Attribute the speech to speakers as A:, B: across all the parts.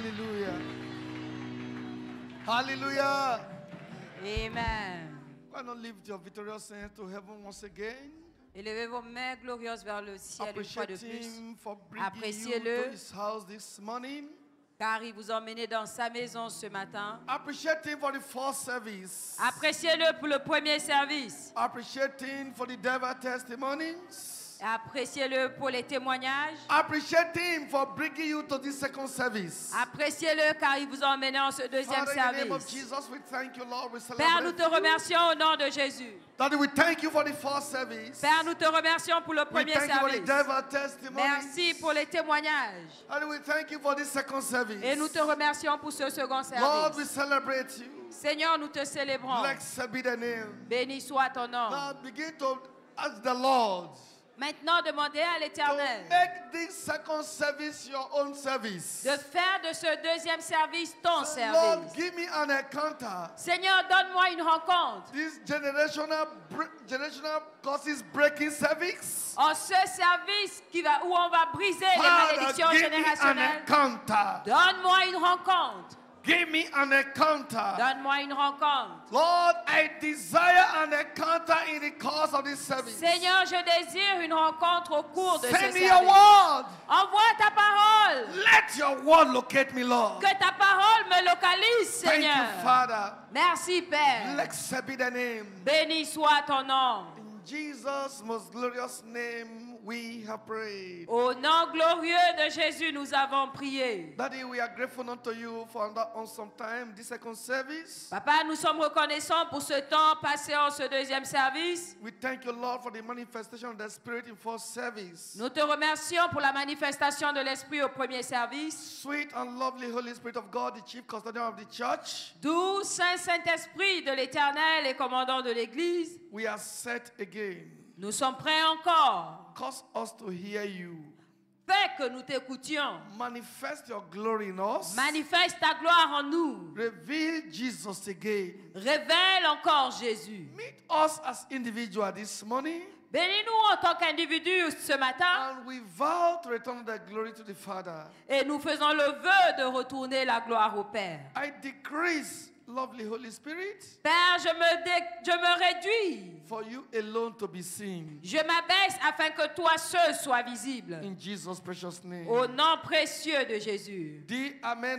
A: Hallelujah. Hallelujah.
B: Amen.
A: Why not lift your victorious hands to heaven once again?
B: Élevez vos mains glorieuses vers le ciel une fois de
A: Appreciate
B: plus.
A: him for bringing you
B: Appréciez-le.
A: to his house this morning.
B: Car il vous a emmené dans sa maison ce matin.
A: Appreciate him for the first service.
B: Appréciez-le pour le premier service.
A: Appreciate him for the devil testimonies.
B: Appréciez-le pour les témoignages.
A: Appreciate him for bringing you to this second service.
B: Appréciez-le car il vous a emmené en ce deuxième
A: Father, in the name of
B: service.
A: Jesus, we thank you, Lord. We
B: Père, nous
A: celebrate
B: te
A: you.
B: remercions au nom de Jésus.
A: Daddy, we thank you for the first service.
B: Père, nous te remercions pour le
A: We
B: premier
A: thank you for the
B: service.
A: devil testimonies.
B: Merci pour les témoignages.
A: Daddy, we thank you for this second service.
B: Et nous te remercions pour ce second
A: Lord, we
B: service.
A: celebrate you.
B: Seigneur, nous te célébrons.
A: Blessed be the name.
B: Béni soit ton nom.
A: Now begin to ask the Lord
B: Maintenant, demandez à
A: to
B: l'Éternel
A: make this second service your own service.
B: de faire de ce deuxième service ton
A: Lord,
B: service.
A: give me an encounter.
B: Seigneur, donne-moi une rencontre.
A: This generational causes breaking service.
B: En ce service où on va briser les
A: Father,
B: malédictions
A: give me an
B: générationnelles.
A: encounter.
B: Donne-moi une rencontre.
A: Give me an encounter.
B: Donne-moi une rencontre.
A: Lord, I desire an encounter in the course of this service.
B: Seigneur, je désire une rencontre au cours de ce
A: Send me your
B: service.
A: word.
B: Envoie ta parole.
A: Let your word locate me, Lord.
B: Que ta parole me localise,
A: Thank
B: Seigneur.
A: you, Father.
B: Merci, Père.
A: Blessed be the name.
B: Béni soit ton nom.
A: In Jesus' most glorious name, we have prayed.
B: Au nom glorieux de Jésus, nous avons prié.
A: Daddy, we are grateful unto you for that awesome time, this second service.
B: Papa, nous sommes reconnaissants pour ce temps passé en ce deuxième service.
A: We thank you, Lord, for the manifestation of the Spirit in first service.
B: Nous te remercions pour la manifestation de l'Esprit au premier service.
A: Sweet and lovely Holy Spirit of God, the chief custodian of the church,
B: Doux Saint-Esprit de l'Éternel et commandant de l'Église,
A: we are set again.
B: nous sommes prêts encore.
A: Cause us to hear you.
B: Fais que nous t'écoutions.
A: Manifest your glory in us.
B: Manifeste ta gloire en nous.
A: Reveal Jesus again.
B: Révèle encore Jésus.
A: Meet us as individuals this morning.
B: Bénis-nous en tant qu'individus ce matin.
A: And we vow to return the glory to the Father.
B: Et nous faisons le vœu de retourner la gloire au Père.
A: I decrease, lovely Holy Spirit,
B: Père, je me réduis.
A: for you alone to be seen.
B: Je m'abaisse afin que toi seul sois visible.
A: In Jesus' precious name.
B: Au nom précieux de Jésus.
A: Di Amen.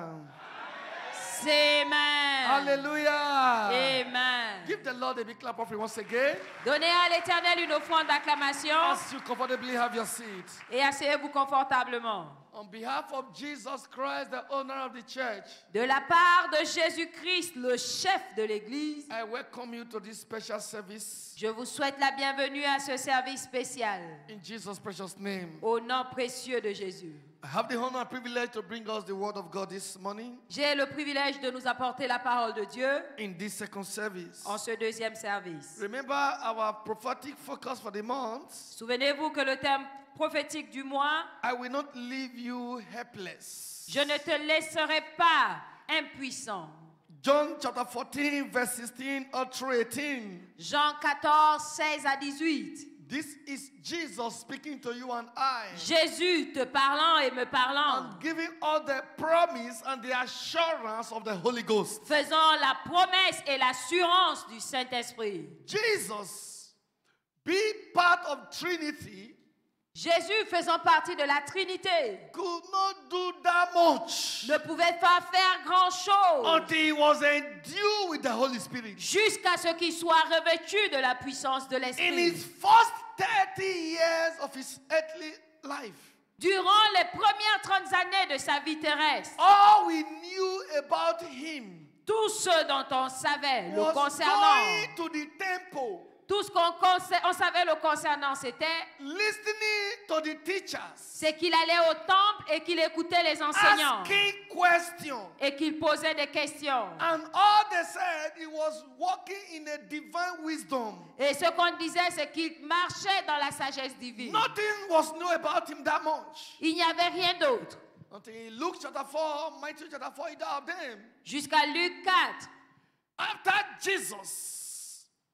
B: Amen.
A: Hallelujah.
B: Amen.
A: Give the Lord a big clap offering once again.
B: Donnez à l'Éternel une offrande d'acclamation
A: As you comfortably have your seat.
B: et asseyez-vous confortablement.
A: On behalf of Jesus Christ, the owner of the church,
B: De la part de Jésus-Christ, le chef de l'Église,
A: I welcome you to this special service.
B: je vous souhaite la bienvenue à ce service spécial.
A: In Jesus' precious name.
B: Au nom précieux de Jésus.
A: I have the honor and privilege to bring us the word of God this morning
B: J'ai le privilège de nous apporter la parole de Dieu
A: in this second service.
B: en ce deuxième service.
A: Remember our prophetic focus for the month.
B: Souvenez-vous que le thème prophétique du mois,
A: I will not leave you helpless.
B: je ne te laisserai pas impuissant.
A: John chapter 14, verse 16 up through 18.
B: Jean 14, 16 à 18.
A: This is Jesus speaking to you and I.
B: Jésus te parlant et me parlant,
A: And giving all the promise and the assurance of the Holy Ghost.
B: faisant la promesse et l'assurance du Saint-Esprit.
A: Jesus, be part of Trinity,
B: Jésus, faisant partie de la Trinité,
A: could not do that much
B: ne pouvait pas faire grand-chose
A: until he was endued with the Holy Spirit.
B: jusqu'à ce qu'il soit revêtu de la puissance de
A: In
B: l'Esprit.
A: his first 30 years of his earthly life,
B: Durant les premières 30 années de sa vie terrestre,
A: all we knew about him
B: tout ce dont on savait le
A: was
B: concernant,
A: going to the temple,
B: tout ce qu'on savait le concernant, c'était
A: listening to the teachers,
B: c'est qu'il allait au temple et qu'il écoutait les enseignants
A: asking questions.
B: et qu'il posait des questions.
A: And all they said, he was walking in a divine wisdom.
B: Et ce qu'on disait, c'est qu'il marchait dans la sagesse divine.
A: Nothing was new about him that much.
B: Il n'y avait rien d'autre.
A: Until in Luke chapter 4, Matthew chapter 4, either of them.
B: Jusqu'à Luc 4.
A: After Jesus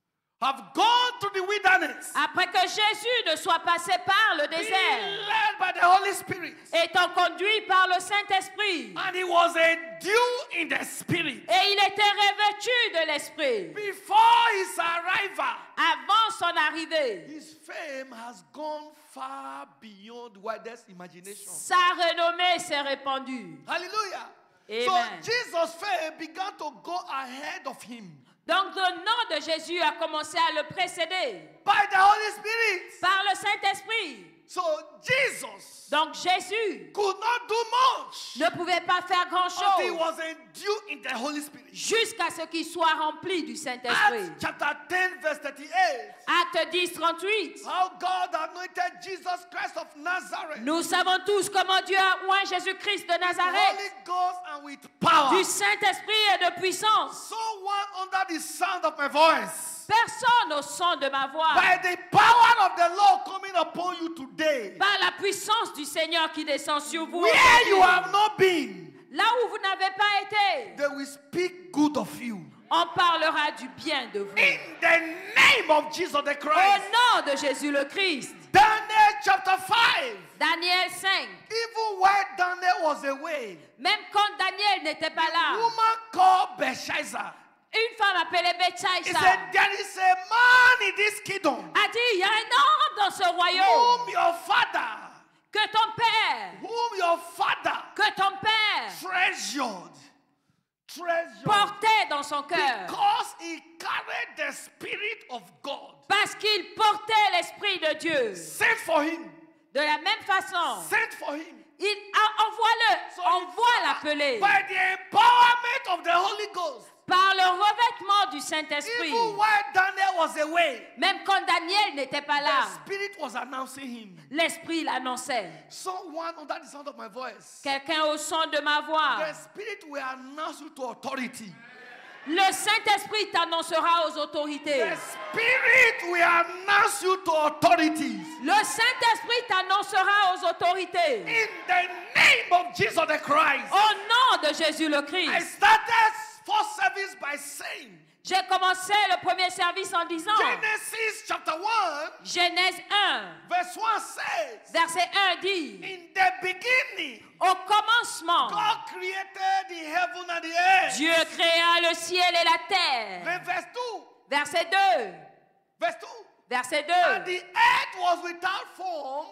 A: have gone to the wilderness,
B: après que Jésus ne soit passé par le
A: being
B: désert,
A: led by the Holy Spirit,
B: étant conduit par le Saint-Esprit,
A: and he was endued in the Spirit.
B: et il était revêtu de l'Esprit,
A: Before his arrival,
B: avant son arrivée,
A: his fame has gone far beyond widest imagination.
B: sa renommée s'est répandue.
A: Hallelujah.
B: Amen.
A: So Jesus' fame began to go ahead of him
B: Donc le nom de Jésus a commencé à le précéder
A: by the Holy Spirit.
B: par le Saint-Esprit.
A: So Jesus
B: Donc Jésus
A: could not do much
B: ne pouvait pas faire
A: until he
B: grand-chose
A: was endued in the Holy Spirit.
B: jusqu'à ce qu'il soit rempli du Saint-Esprit.
A: Acts chapter 10 verse 38.
B: Acte 10, 38.
A: How God anointed Jesus Christ of Nazareth
B: Nous savons tous comment Dieu a oint Jésus-Christ de
A: with the
B: Nazareth
A: Holy Ghost and with power.
B: du Saint-Esprit et de puissance.
A: Someone under the sound of my voice,
B: Personne au son de ma voix,
A: by the power of the Lord coming upon you today,
B: par la puissance du Seigneur qui descend sur vous,
A: where
B: aujourd'hui,
A: you have not been,
B: là où vous n'avez pas été,
A: they will speak good of you.
B: on parlera du bien de vous.
A: In the name of Jesus the
B: Au
A: Christ.
B: nom de Jésus le Christ.
A: Daniel chapter 5.
B: Daniel 5.
A: Even while Daniel was away,
B: Même quand Daniel n'était pas là,
A: woman called Belshazzar,
B: une femme appelée
A: he
B: Bethsaïda
A: said, there is a man in this kingdom
B: a dit, il y a un homme dans ce royaume
A: whom your father,
B: que ton père
A: treasured
B: portait dans son cœur.
A: because he carried the Spirit of God.
B: Parce qu'il portait l'Esprit de Dieu.
A: Sent for him.
B: De la même façon,
A: Sent for him.
B: envoie-le,
A: So
B: envoie l'appeler
A: by the empowerment of the Holy Ghost,
B: par le revêtement du Saint-Esprit.
A: even while Daniel was away,
B: Même quand Daniel n'était pas
A: the
B: là,
A: Spirit was announcing him.
B: l'Esprit l'annonçait.
A: Someone under the sound of my voice,
B: Quelqu'un au son de ma voix,
A: the Spirit will announce you to authority.
B: le Saint-Esprit t'annoncera aux autorités.
A: The Spirit will announce you to authorities.
B: Le Saint-Esprit t'annoncera aux autorités.
A: In the name of Jesus the Christ.
B: Au nom de Jésus le
A: I
B: Christ.
A: started first service by saying,
B: J'ai commencé le premier service en disant,
A: Genesis chapter 1,
B: Genèse 1,
A: verse 1 says,
B: verset 1 dit,
A: in the beginning,
B: au commencement,
A: God created the heaven and the earth.
B: Dieu créa le ciel et la terre.
A: Then verse 2,
B: Verset 2,
A: verse 2,
B: verset
A: and
B: 2.
A: the earth was without form,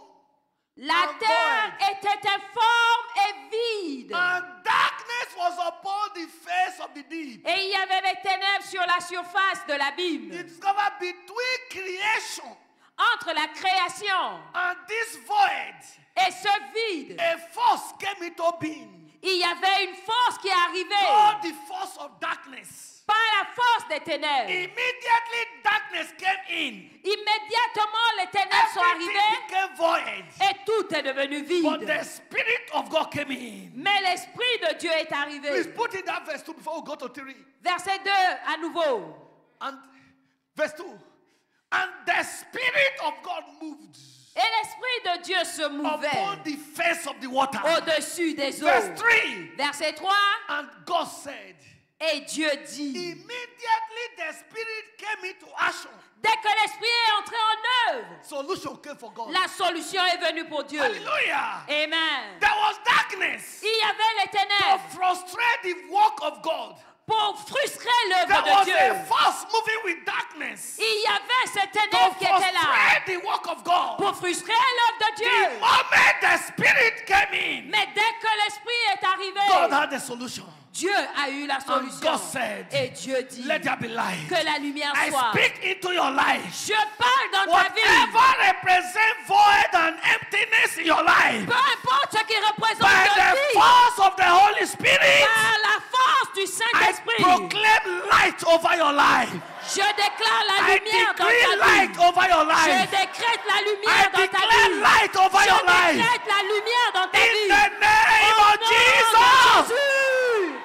B: La
A: and
B: terre
A: void,
B: était informe et vide.
A: and darkness was upon the face of the deep.
B: Et il y avait des ténèbres sur la surface de l'abîme.
A: It's covered between creation
B: Entre la création
A: and this void.
B: et ce vide,
A: A force came into being.
B: il y avait une force qui est arrivée.
A: Called the force of darkness.
B: Pas la force des ténèbres.
A: Immediately darkness came in.
B: Immédiatement, les ténèbres sont
A: Everything
B: arrivées
A: became void.
B: et tout est devenu
A: But
B: vide.
A: the Spirit of God came in.
B: Mais l'Esprit de Dieu est
A: Please
B: arrivé.
A: put in that verse 2 before we go to 3.
B: Verset 2 à nouveau.
A: And verse 2. And the Spirit of God moved
B: Et l'Esprit de Dieu se mouvait
A: upon the face of the water.
B: au-dessus des eaux.
A: Verse 3.
B: Verset 3.
A: And God said,
B: Et Dieu dit,
A: immediately the Spirit came into action.
B: dès que l'Esprit est entré en œuvre,
A: Solution came for God.
B: la solution est venue pour Dieu.
A: Hallelujah.
B: Amen.
A: There was darkness
B: Il y avait les
A: to
B: ténèbres
A: frustrate the work of God.
B: pour frustrer
A: There
B: l'œuvre de
A: was
B: Dieu.
A: a force moving with darkness
B: Il y avait ces
A: to
B: ténèbres qui étaient là
A: frustrate the work of God.
B: pour frustrer l'œuvre de
A: The
B: Dieu.
A: moment the Spirit came in,
B: Mais dès que l'Esprit est
A: God
B: arrivé,
A: had a solution.
B: Dieu a eu la solution.
A: God said,
B: Et Dieu dit
A: let there be light.
B: que la lumière
A: I
B: soit.
A: speak into your life.
B: Je parle dans ta vie.
A: Whatever represents void and emptiness in your life,
B: Peu importe ce qui représente
A: by
B: le
A: the
B: vide,
A: force of the Holy Spirit,
B: par la force du
A: I
B: Saint-Esprit,
A: proclaim light over your life.
B: je déclare la
A: I
B: lumière dans
A: decree
B: ta
A: light
B: vie.
A: over your
B: Je
A: life.
B: décrète la
A: I
B: lumière dans ta
A: declare
B: vie.
A: light over your
B: Je
A: life.
B: décrète la lumière dans ta
A: In
B: vie.
A: the name
B: Au
A: of
B: nom de
A: Jesus.
B: Jésus.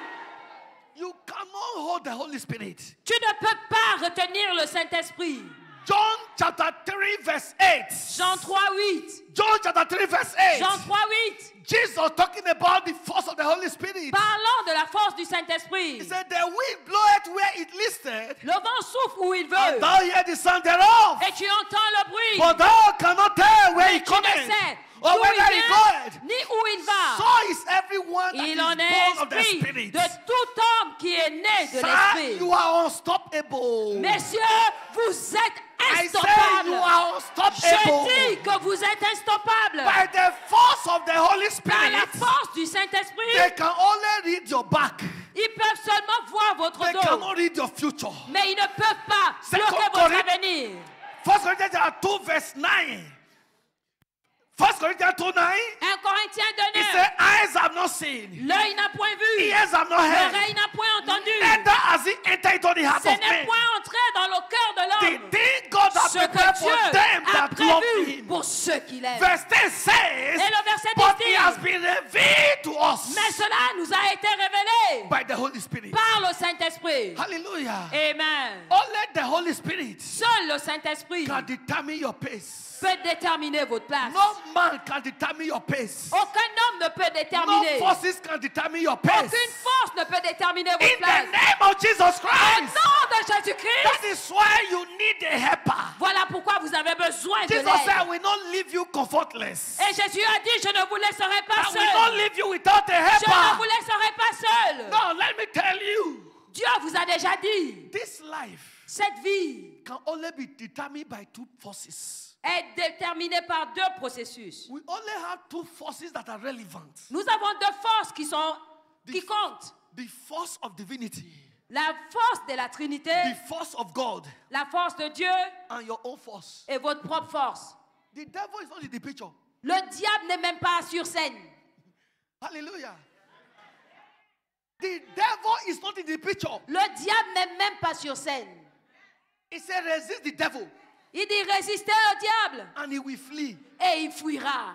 A: You cannot hold the Holy Spirit.
B: Tu ne peux pas retenir le Saint-Esprit.
A: John chapter 3 verse 8.
B: Jean 3, 8.
A: John chapter 3 verse 8.
B: Jean 3, 8.
A: Jesus talking about the force of the Holy Spirit.
B: Parlant de la force du
A: He
B: Saint-Esprit.
A: said, the wind bloweth where it listed,
B: Le vent souffle où il
A: and
B: veut.
A: thou hear the sound thereof.
B: Et tu entends le bruit.
A: But thou cannot tell where he
B: Mais tu ne
A: cometh,
B: sais
A: or
B: d'où
A: whether he
B: il
A: goeth.
B: vient, ni où il va.
A: So is everyone that
B: Il en
A: is
B: est
A: born of the
B: esprit
A: Spirit.
B: de tout homme qui est né de
A: Sir,
B: l'Esprit.
A: you are unstoppable.
B: Messieurs, vous êtes
A: I say
B: instoppables.
A: you are unstoppable.
B: Je dis que vous êtes instoppables.
A: By the force of the Holy
B: Par la
A: Spirit,
B: force du
A: they
B: Saint-Esprit,
A: can only read your back.
B: ils peuvent seulement voir votre
A: They
B: dos.
A: cannot read your future.
B: Mais ils ne peuvent pas
A: Second
B: bloquer votre
A: Corinthians-
B: avenir.
A: 1 Corinthians 2 verse 9. 1 Corinthians 2 9.
B: 1 Corinthiens
A: It
B: 2, 9.
A: says, eyes have not seen,
B: L'œil n'a point vu,
A: ears have not heard,
B: l'oreille n'a point entendu.
A: neither has it entered into the heart
B: Ce
A: of
B: n'est
A: man.
B: point entré dans le cœur de
A: The
B: l'homme.
A: thing God has
B: Ce que
A: prepared for
B: Dieu
A: them
B: a
A: that love
B: prévu
A: Him.
B: pour ceux qui l'aiment.
A: Verse 10 says,
B: Et le verset 10
A: but
B: dit,
A: He has been revealed to us
B: mais cela nous a été révélé
A: by the Holy Spirit.
B: par le Saint-Esprit.
A: Hallelujah.
B: Amen.
A: Only the Holy Spirit
B: Seul le Saint-Esprit
A: can determine your pace.
B: peut déterminer votre place.
A: No man can determine your pace.
B: Aucun homme ne peut
A: No
B: déterminer.
A: forces can determine your pace.
B: Aucune force ne peut déterminer
A: In
B: votre
A: the
B: place.
A: name of Jesus
B: Au
A: Christ.
B: nom de Jésus-Christ,
A: That is why you need a helper.
B: voilà pourquoi vous avez besoin de
A: Jesus said, I
B: l'aide.
A: will not leave you comfortless.
B: Et Jésus a dit, je ne vous laisserai pas
A: I will not
B: seul.
A: leave you without a
B: Je ne vous
A: helper.
B: laisserai pas seul.
A: No, let me tell you.
B: Dieu vous a déjà dit,
A: This life
B: cette vie
A: can only be determined by two forces.
B: est déterminée par deux processus.
A: We only have two forces that are relevant.
B: Nous avons deux forces qui comptent.
A: The force of divinity,
B: La force de la Trinité,
A: the force of God,
B: la force de Dieu
A: and your own force.
B: et votre propre force.
A: The devil is not in the picture.
B: Le diable n'est même pas sur scène.
A: Hallelujah. The devil is not in the picture.
B: Le diable n'est même pas sur scène.
A: He said, resist the devil,
B: Il dit résistez au diable
A: and he will flee.
B: et il fuira.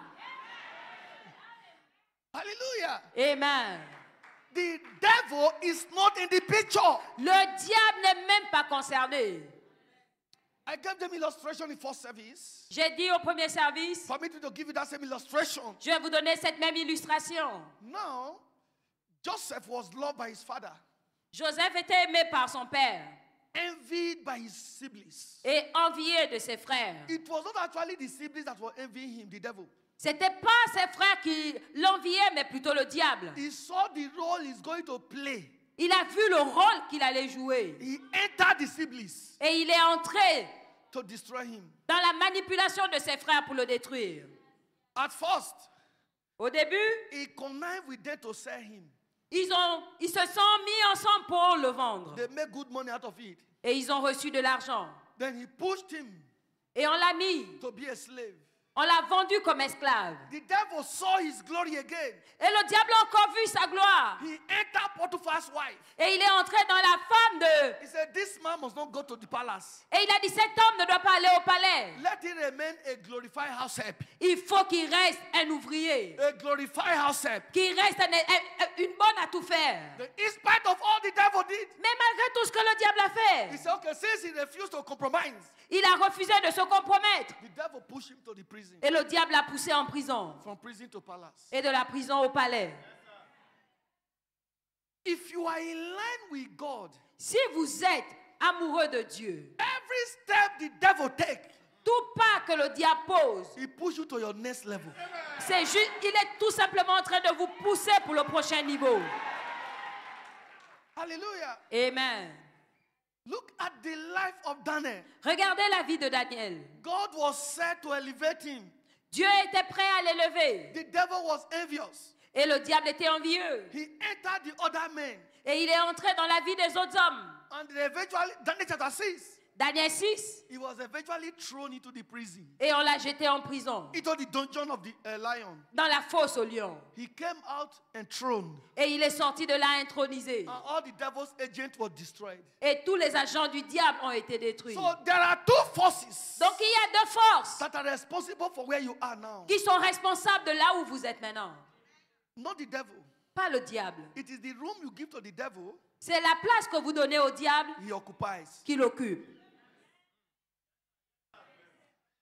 A: Hallelujah.
B: Amen.
A: The devil is not in the picture.
B: Le diable n'est même pas concerné.
A: I gave them illustration in first service.
B: J'ai dit au premier service,
A: Permit me to give you that same illustration.
B: je vais vous donner cette même illustration.
A: Now, Joseph was loved by his father,
B: Joseph était aimé par son père
A: envied by his siblings.
B: et envié de ses frères.
A: It was not actually the siblings that were envying him, the devil.
B: C'était pas ses frères qui l'enviaient, mais plutôt le diable.
A: He saw the role he's going to play.
B: Il a vu le rôle qu'il allait jouer.
A: He entered the siblings
B: Et il est entré
A: to destroy him.
B: dans la manipulation de ses frères pour le détruire.
A: At first,
B: Au début,
A: he connived with them to sell him.
B: ils se sont mis ensemble pour le vendre.
A: They make good money out of it.
B: Et ils ont reçu de l'argent.
A: Then he pushed him
B: Et on l'a mis.
A: to be a slave.
B: On l'a vendu comme esclave.
A: The devil saw his glory again.
B: Et le diable a encore vu sa gloire.
A: He entered Potiphar's wife.
B: Et il est entré dans la femme de...
A: He said, this man must not go to the palace.
B: Et il a dit, cet homme ne doit pas aller au palais.
A: Let him remain a glorified house help.
B: Il faut qu'il reste un ouvrier.
A: A glorified house help.
B: Qu'il reste une bonne à tout faire.
A: In spite of all the devil did,
B: Mais malgré tout ce que le diable a
A: he
B: fait,
A: said, okay, since he refused to compromise,
B: il a refusé de se compromettre.
A: the devil pushed him to the prison.
B: Et le diable l'a poussé en prison.
A: From prison to palace.
B: Et de la prison au palais.
A: If you are in line with God,
B: Si vous êtes amoureux de Dieu,
A: every step the devil takes,
B: tout pas que le diable pose,
A: he pushes you to your next level.
B: c'est juste, il est tout simplement en train de vous pousser pour le prochain niveau.
A: Hallelujah.
B: Amen.
A: Look at the life of Daniel.
B: Regardez la vie de Daniel.
A: God was set to elevate him.
B: Dieu était prêt à l'élever.
A: The devil was envious.
B: Et le diable était envieux.
A: He entered the other men.
B: Et il est entré dans la vie des autres hommes.
A: And eventually, Daniel chapter 6,
B: Daniel 6.
A: he was eventually thrown into the prison,
B: Et on l'a jeté en prison.
A: into the dungeon of the lion.
B: Dans la fosse au lion.
A: He came out enthroned.
B: Et il est sorti de là intronisé.
A: And all the devil's agents were destroyed.
B: Et tous les agents du diable ont été détruits.
A: So there are two forces
B: Donc il y a deux forces
A: that are responsible for where you are now.
B: qui sont responsables de là où vous êtes maintenant.
A: Not the devil.
B: Pas le diable.
A: It is the room you give to the devil,
B: C'est la place que vous donnez au diable
A: he occupies.
B: qui l'occupe.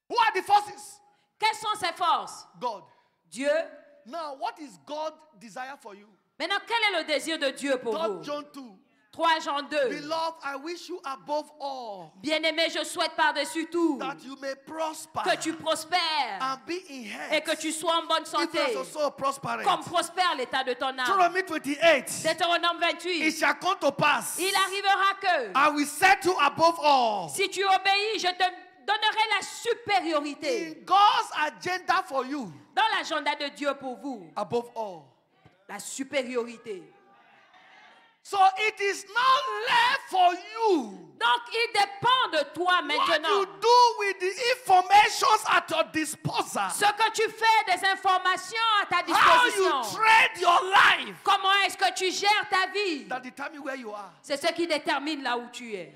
A: Who are the forces?
B: Quelles sont ces forces?
A: God.
B: Dieu.
A: Now, what is God desire for you?
B: Maintenant, quel est le désir de Dieu pour
A: 3
B: vous?
A: John 2.
B: 3 Jean 2.
A: Beloved, I wish you above all
B: Bien-aimé, je souhaite par-dessus tout
A: that you may prosper
B: que tu prospères
A: and be in health,
B: et que tu sois en bonne santé,
A: even as also prospereth.
B: comme prospère l'état de ton âme.
A: Deuteronomy 28.
B: Deutéronome
A: It
B: 28.
A: shall come to pass.
B: Il arrivera que
A: I will set you above all.
B: si tu obéis, je te donnerai la supériorité
A: In God's agenda for you,
B: dans l'agenda de Dieu pour vous.
A: above all.
B: La supériorité.
A: So it is not left for you.
B: Donc, il dépend de toi
A: What
B: maintenant.
A: you do with the informations at your disposal.
B: Ce que tu fais des informations à ta
A: How you
B: disposition.
A: trade your life.
B: Comment est-ce que tu gères ta vie?
A: That determine where you are.
B: C'est ce qui détermine là où tu es.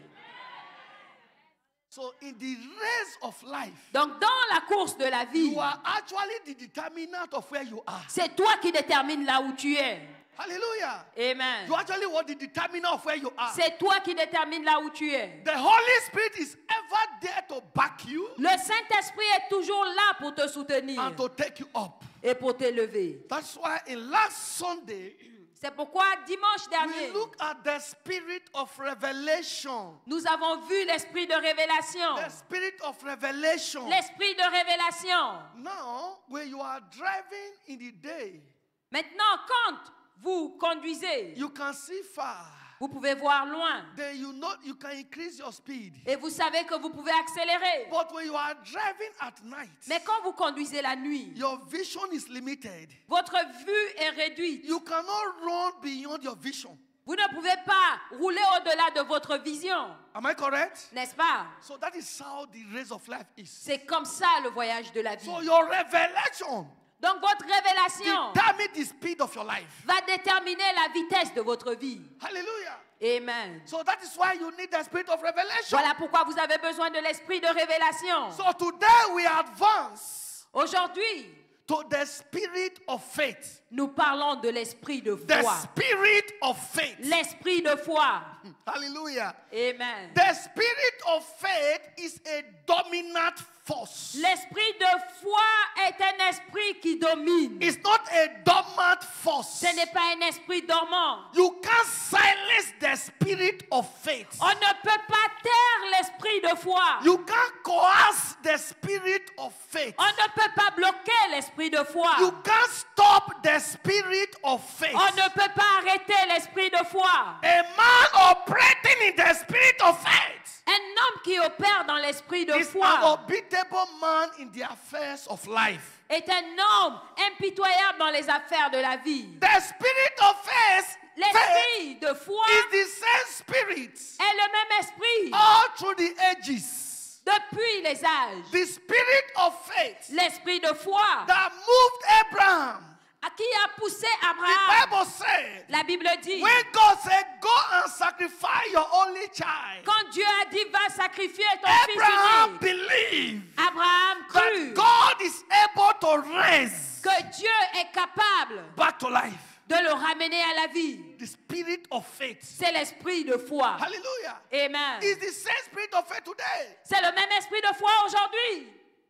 A: So in the race of life,
B: Donc, dans la course de la vie,
A: you are actually the determinant of where you are.
B: c'est toi qui détermines là où tu es.
A: Hallelujah.
B: Amen.
A: You actually want the determinant of where you are.
B: C'est toi qui détermines là où tu es.
A: The Holy Spirit is ever there to back you
B: Le Saint-Esprit est toujours là pour te soutenir
A: and to take you up.
B: et pour t'élever.
A: That's why in last Sunday,
B: C'est pourquoi dimanche
A: we
B: dernier,
A: look at the spirit of revelation.
B: nous avons vu l'esprit de révélation.
A: The spirit of revelation.
B: L'esprit de révélation.
A: Now, when you are driving in the day,
B: Maintenant, quand vous conduisez,
A: you can see far.
B: vous pouvez voir loin.
A: Then you know you can increase your speed.
B: Et vous savez que vous pouvez accélérer.
A: But when you are driving at night,
B: Mais quand vous conduisez la nuit,
A: your vision is limited.
B: votre vue est réduite.
A: You cannot run beyond your vision.
B: Vous ne pouvez pas rouler au-delà de votre vision.
A: Am I correct?
B: N'est-ce pas?
A: So that is how the race of life is.
B: C'est comme ça le voyage de la vie.
A: So your revelation
B: Donc votre révélation
A: determines the speed of your life.
B: va déterminer la vitesse de votre vie.
A: Hallelujah.
B: Amen.
A: So that is why you need the spirit of revelation.
B: Voilà pourquoi vous avez besoin de l'esprit de révélation.
A: So today we advance
B: Aujourd'hui,
A: to the spirit of faith.
B: nous parlons de l'esprit de
A: The
B: foi.
A: spirit of faith.
B: L'esprit de foi.
A: Hallelujah.
B: Amen.
A: The spirit of faith is a dominant force.
B: L'esprit de foi est un esprit qui domine.
A: It's not a dormant force.
B: Ce n'est pas un esprit dormant.
A: You can't silence the spirit of faith.
B: On ne peut pas taire l'esprit de foi.
A: You can't coerce the spirit of faith.
B: On ne peut pas bloquer l'esprit de foi.
A: You can't stop the spirit of faith.
B: On ne peut pas arrêter l'esprit de foi.
A: A man operating in the spirit of faith
B: Un homme qui opère dans l'esprit de
A: is an
B: foi
A: unbeatable man in the affairs of life.
B: est un homme impitoyable dans les affaires de la vie.
A: The spirit of faith
B: L'esprit de foi
A: is the same spirit
B: est le même esprit
A: all through the ages.
B: depuis les âges.
A: The spirit of faith
B: L'esprit de foi
A: that moved Abraham.
B: à qui a poussé
A: The
B: Abraham.
A: Bible said,
B: La Bible dit,
A: when God said, go and sacrifice your only child,
B: quand Dieu a dit, va sacrifier ton
A: Abraham
B: fils unique,
A: believed
B: Abraham
A: that
B: crut
A: God is able to raise
B: que Dieu est capable
A: back to life.
B: de le ramener à la vie.
A: The spirit of faith.
B: C'est l'esprit de foi.
A: Hallelujah.
B: Amen.
A: It's the same spirit of faith today.
B: C'est le même esprit de foi aujourd'hui.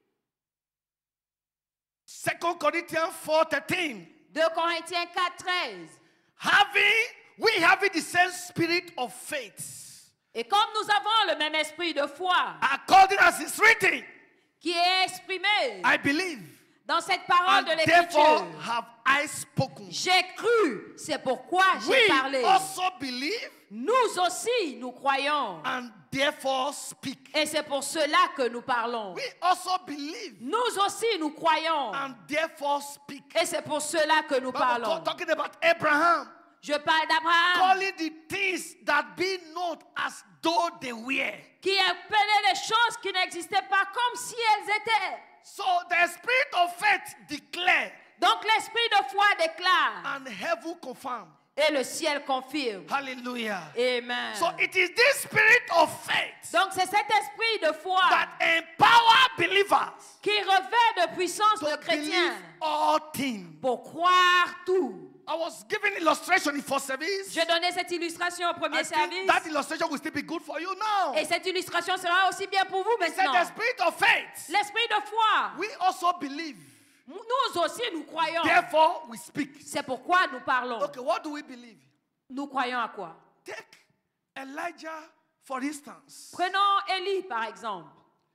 A: 2 Corinthians 4:13.
B: 2 Corinthiens 4:13.
A: We have the same spirit of faith,
B: Et comme nous avons le même esprit de foi
A: according as it's written,
B: qui est exprimé
A: I believe,
B: dans cette parole
A: and
B: de
A: therefore
B: l'Écriture,
A: have I spoken.
B: j'ai cru, c'est pourquoi
A: We
B: j'ai parlé.
A: also believe
B: Nous aussi, nous croyons.
A: and therefore speak.
B: Et c'est pour cela que nous parlons.
A: We also believe
B: Nous aussi, nous croyons.
A: and therefore speak.
B: Et c'est pour cela que nous parlons.
A: Talking about Abraham,
B: Je parle d'Abraham
A: calling the things that be not as though they were.
B: qui appelait les choses qui n'existaient pas comme si elles étaient.
A: So the spirit of faith declare
B: Donc l'esprit de foi déclare
A: and heaven confirm.
B: et le ciel confirme.
A: Hallelujah.
B: Amen.
A: So it is this spirit of faith
B: Donc c'est cet esprit de foi
A: that empower believers
B: qui revêt de puissance
A: to
B: le
A: believe
B: chrétien
A: all things.
B: pour croire tout.
A: I was giving illustration in first service.
B: Je donnais cette illustration au premier
A: I think
B: service.
A: that illustration will still be good for you now.
B: Et cette illustration sera aussi bien pour vous
A: He said
B: maintenant.
A: the spirit of faith.
B: L'esprit de foi.
A: We also believe.
B: Nous aussi, nous croyons.
A: Therefore, we speak.
B: C'est pourquoi nous parlons.
A: Okay, what do we believe?
B: Nous croyons à quoi?
A: Take Elijah, for instance.
B: Prenons Élie, par exemple.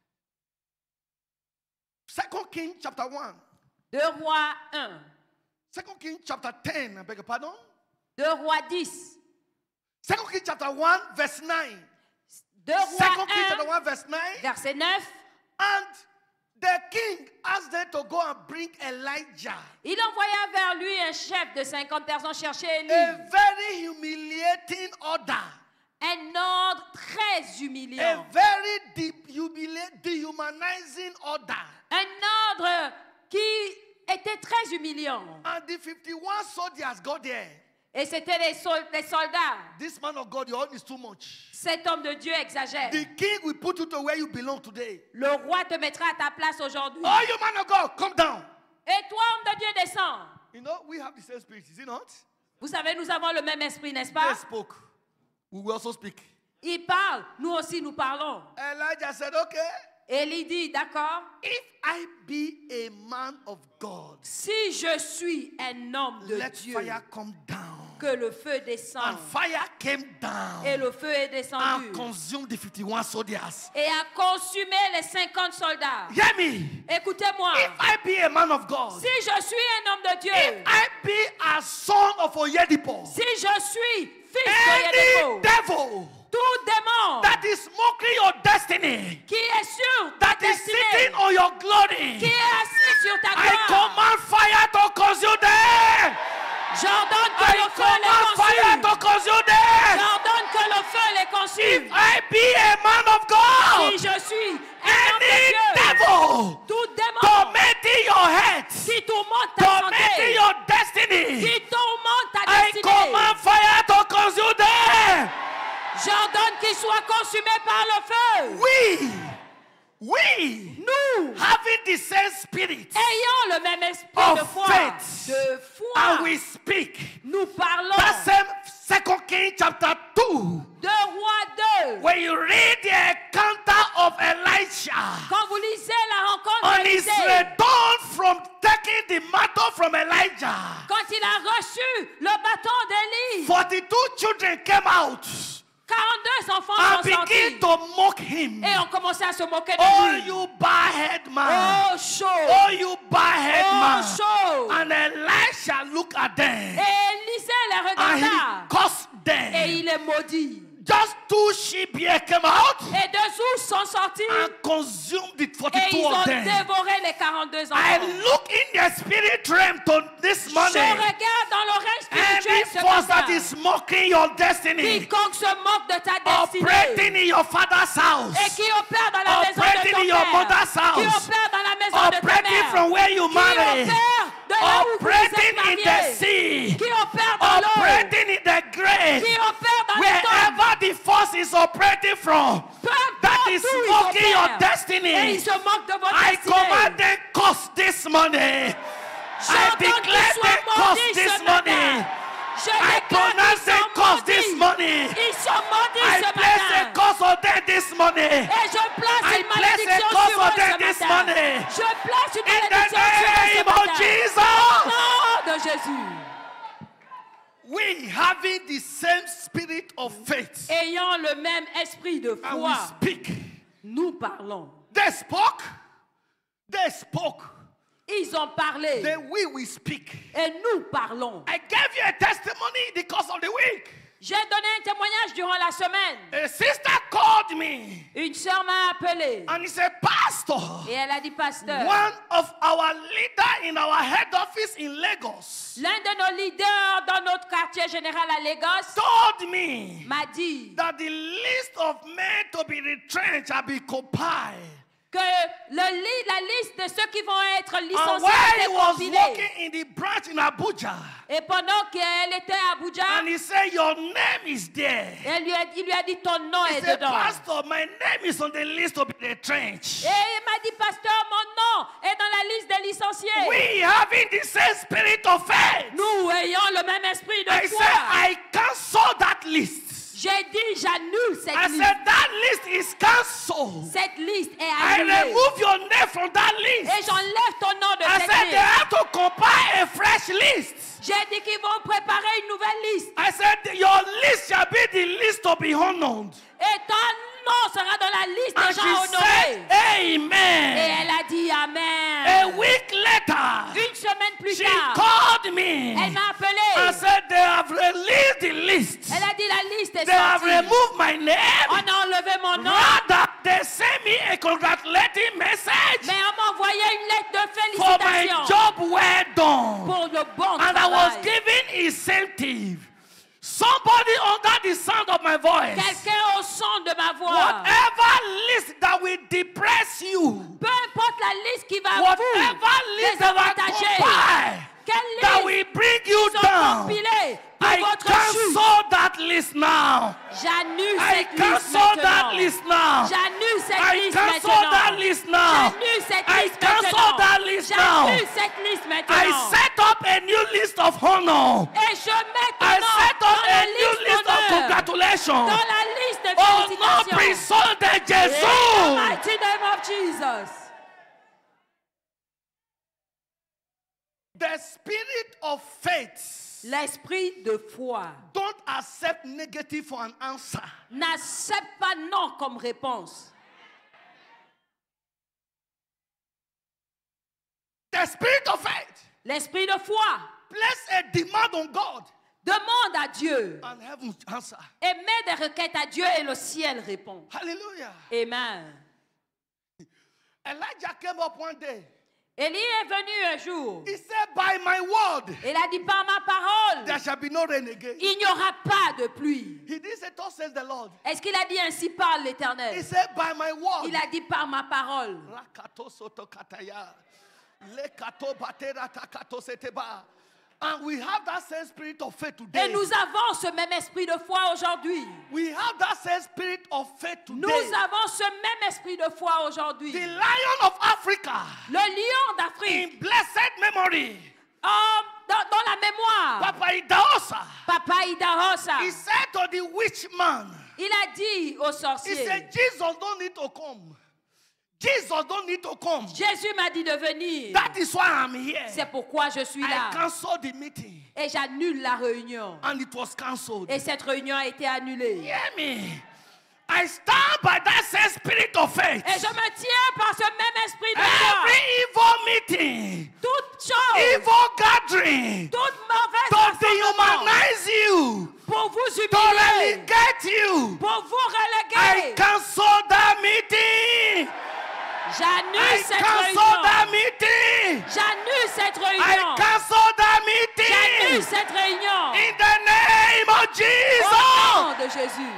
A: 2 Kings chapter 1.
B: 2 Rois 1.
A: 2 Kings chapter 10, I beg your pardon.
B: 2 Rois 10.
A: 2 Kings chapter 1, verse 9.
B: 2
A: 2
B: Rois
A: Kings chapter
B: 1,
A: 1, verse 9.
B: verset 9.
A: And the king asked them to go and bring Elijah.
B: Il envoya vers lui un chef de 50 personnes chercher
A: A
B: Élie.
A: very humiliating order.
B: Un ordre très
A: A
B: humiliant.
A: very dehumanizing order.
B: Un ordre qui était très humiliant.
A: And the 51 soldiers got there.
B: Et c'était les soldats.
A: This man of God, your own is too much.
B: Cet homme de Dieu exagère.
A: The king will put you to where you belong today.
B: Le roi te mettra à ta place aujourd'hui.
A: Oh, you man of God, come down.
B: Et toi, homme de Dieu, descends.
A: You know, we have the same spirit, is it not?
B: Vous savez, nous avons le même esprit, n'est-ce
A: They
B: pas?
A: spoke. We will also speak.
B: Il parle, nous aussi nous parlons.
A: Elijah said, okay,
B: Élie dit, d'accord,
A: if I be a man of God,
B: si je suis un homme de
A: let
B: Dieu,
A: fire come down.
B: que le feu descende.
A: And fire came down
B: Et le feu est descendu.
A: and consumed the 51 soldiers.
B: Et a consumé les 50 soldats.
A: Hear me.
B: Écoutez-moi.
A: If I be a man of God,
B: Si je suis un homme de Dieu,
A: if I be a son of Oyedipo,
B: si je suis fils de
A: any
B: Yedépo,
A: devil
B: tout démon
A: that is mocking your destiny,
B: qui est sur ta
A: that is
B: destinée,
A: sitting on your
B: qui
A: glory,
B: est assis sur ta
A: I
B: gloire,
A: command fire to consume them.
B: j'ordonne que
A: I
B: le feu les
A: command fire
B: consume.
A: to consume them.
B: J'ordonne que le feu les
A: If
B: consume.
A: I be a man of
B: Si
A: God,
B: je suis un homme de
A: any
B: Dieu,
A: devil
B: tout démon
A: tormenting your head,
B: qui tourmente ta
A: tormenting
B: santé,
A: your destiny,
B: qui tourmente ta
A: I
B: destinée,
A: command fire to consume them.
B: j'ordonne qu'il soit consumé par le feu.
A: We
B: Nous,
A: having the same spirit,
B: ayant le même esprit
A: Of
B: de foi,
A: faith. and we speak.
B: nous parlons
A: That same 2 Kings chapter 2,
B: de Roi 2.
A: when you read the encounter of Elisha
B: Quand vous lisez la rencontre
A: on his
B: d'Élisée,
A: return from taking the mantle from Elijah,
B: quand il a reçu le bâton d'Élie,
A: 42 children came out
B: 42 enfants
A: and
B: sont sortis
A: began to mock him.
B: et ont commencé à se moquer de
A: Oh,
B: lui.
A: you bad man.
B: Oh, chaud!
A: Oh, you bad
B: Oh,
A: man.
B: chaud!
A: And Elisha looked at them
B: Et Élisée les
A: and
B: regarda
A: he cursed
B: et
A: them.
B: il les maudit.
A: Just 2 sheep here came out
B: Et 2 ours sont sortis
A: and consumed the
B: et
A: 42
B: ils ont
A: of them.
B: dévoré les 42
A: I
B: enfants.
A: look in the spirit realm to this
B: Je
A: morning.
B: regarde dans l'oreille
A: Any
B: spirituelle ce
A: force that
B: matin.
A: is mocking your destiny,
B: Quiconque se moque de ta destinée
A: operating in your father's house,
B: et qui opère dans la maison de
A: operating
B: ton
A: in your
B: père,
A: mother's
B: qui
A: house,
B: opère dans la maison de ta
A: operating
B: mère,
A: from where you
B: qui
A: marry,
B: opère de là où vous
A: operating
B: êtes
A: in the
B: mariés,
A: sea,
B: qui opère dans l'eau,
A: operating in the grave,
B: qui opère dans les tombes,
A: wherever the force is operating from,
B: peu
A: that
B: importe
A: is
B: où ils
A: mocking your
B: opèrent, et
A: destiny.
B: ils se moquent de votre
A: I command
B: destinée.
A: them curse this morning. I
B: J'ordonne qu'ils
A: declare
B: soient
A: them curse
B: maudits
A: this
B: ce
A: morning.
B: matin. Je
A: I
B: déclare
A: pronounce
B: qu'ils
A: them
B: sont
A: curse this
B: maudits.
A: morning.
B: Ils sont maudits
A: I
B: ce
A: place a
B: matin.
A: curse on them this morning.
B: Et je place
A: I
B: une
A: place a
B: malédiction
A: curse
B: sur
A: on
B: eux
A: them
B: ce
A: this
B: matin.
A: morning.
B: Je place une
A: In the
B: malédiction sur eux
A: name
B: ce
A: of
B: matin.
A: Jesus.
B: Au nom de Jésus.
A: We having the same spirit of faith.
B: Ayant le même esprit de
A: And we
B: foi,
A: speak.
B: nous parlons.
A: They spoke. They spoke.
B: Ils ont parlé
A: Then we will speak.
B: et nous parlons.
A: I gave you a testimony in the course of the week.
B: J'ai donné un témoignage durant la semaine.
A: A sister called me
B: Une sœur m'a appelé
A: and he said, Pastor,
B: et elle a dit, pasteur,
A: one of our leader in our head office in Lagos
B: l'un de nos leaders dans notre quartier général à Lagos
A: told me
B: m'a dit
A: that the list of men to be retrenched have been compiled.
B: que la liste de ceux qui vont être
A: And
B: licenciés
A: while he
B: était
A: was
B: compilée.
A: working in the branch in Abuja,
B: Et pendant qu'elle était à Abuja,
A: and he said, your name is there.
B: il lui a dit ton nom
A: He
B: est
A: said,
B: dedans.
A: Pastor, my name is on the list to be retrenched.
B: Et il m'a dit, pasteur, mon nom est dans la liste des licenciés.
A: We having the same spirit of faith.
B: Nous ayons le même esprit de
A: I
B: foi.
A: said, I cancel that list.
B: J'ai dit, j'annule cette
A: I
B: liste.
A: said, that list is cancelled.
B: Cette liste est
A: I
B: annulée.
A: remove your name from that list.
B: Et j'enlève ton nom de
A: I
B: cette
A: said, they
B: liste.
A: have to compile a fresh list.
B: J'ai dit qu'ils vont préparer une nouvelle liste.
A: I said, your list shall be the list to be honored.
B: Et ton nom sera dans la liste
A: And
B: des gens
A: she
B: honorés.
A: said,
B: Et
A: amen.
B: elle a dit Amen.
A: A week later,
B: Une semaine plus
A: she
B: tard,
A: called me
B: elle m'a appelé.
A: and said, they have released the list.
B: Elle a dit la liste est
A: They have
B: sortie.
A: removed my name.
B: On a enlevé mon nom.
A: Rather, they sent me a congratulating message
B: Mais on m'a envoyé une lettre de
A: for my
B: félicitations
A: job well done.
B: pour le bon
A: And I was
B: travail.
A: given incentive. Somebody under the sound of my voice.
B: Quelqu'un au son de ma voix.
A: Whatever list that will depress you,
B: Peu importe la liste qui va
A: whatever
B: vous
A: list that will
B: désavantager.
A: compile,
B: Quelle
A: that
B: liste
A: will bring you
B: sont
A: down,
B: compilées pour
A: I
B: votre chute?
A: cancel that list now.
B: J'annule
A: I
B: cette liste
A: cancel that
B: maintenant.
A: list now.
B: J'annule cette
A: I
B: liste
A: cancel
B: maintenant.
A: that list now.
B: J'annule cette
A: I
B: liste
A: cancel
B: maintenant.
A: that list now.
B: J'annule cette liste
A: I
B: maintenant.
A: set up a new list of honor.
B: Et je mets ton
A: I
B: nom
A: set
B: dans
A: up
B: la
A: a new
B: liste
A: list of
B: d'honneur.
A: congratulations.
B: Dans la liste de
A: Oh no,
B: félicitations.
A: prisol de
B: In the
A: Jesus.
B: mighty name of Jesus.
A: The spirit of faith.
B: L'esprit de foi
A: Don't accept negative for an answer.
B: n'accepte pas non comme réponse.
A: The spirit of faith.
B: L'esprit de foi
A: Place a demand on God
B: demande à Dieu
A: and heaven answer.
B: et met des requêtes à Dieu et le ciel répond.
A: Hallelujah.
B: Amen.
A: Elijah came up one day.
B: Élie est venu un jour.
A: He said, by my word,
B: Il a dit par ma parole,
A: there shall be no rain again.
B: il n'y aura pas de pluie.
A: He didn't say, thus says the Lord.
B: Est-ce qu'il a dit ainsi parle
A: He
B: l'Éternel?
A: said, by my word.
B: Il a dit par ma parole.
A: Rakato soto kataya. Lekato batera takato seteba. And we have that same spirit of faith
B: Et
A: today.
B: nous avons ce même esprit de foi aujourd'hui.
A: We have that same spirit of faith
B: Nous
A: today.
B: avons ce même esprit de foi aujourd'hui.
A: The Lion of Africa,
B: Le lion d'Afrique,
A: in blessed memory,
B: dans la mémoire,
A: Papa Idaosa,
B: Papa Idahosa,
A: he said to the witch man,
B: il a dit au
A: he
B: sorcier,
A: said, Jesus don't need to come. Jesus don't need to come.
B: Jésus m'a dit de venir.
A: That is why I'm here.
B: C'est pourquoi je suis
A: I
B: là.
A: canceled the meeting
B: Et j'annule la réunion.
A: and it was cancelled.
B: Et cette réunion a été annulée.
A: Hear me. I stand by that same spirit of faith.
B: Et je me tiens par ce même esprit de foi.
A: Every evil meeting,
B: Toute chose,
A: evil gathering,
B: toute mauvaise
A: to
B: rassemblement
A: dehumanize you,
B: pour vous
A: to
B: humilier,
A: relegate you,
B: pour vous
A: I
B: reléguer.
A: cancel that meeting.
B: J'annule
A: I
B: cette
A: cancel that
B: réunion.
A: meeting.
B: J'annule cette
A: I
B: réunion.
A: cancel that
B: J'annule
A: meeting.
B: cette réunion.
A: In the name of
B: Au
A: Jesus.
B: nom de Jésus.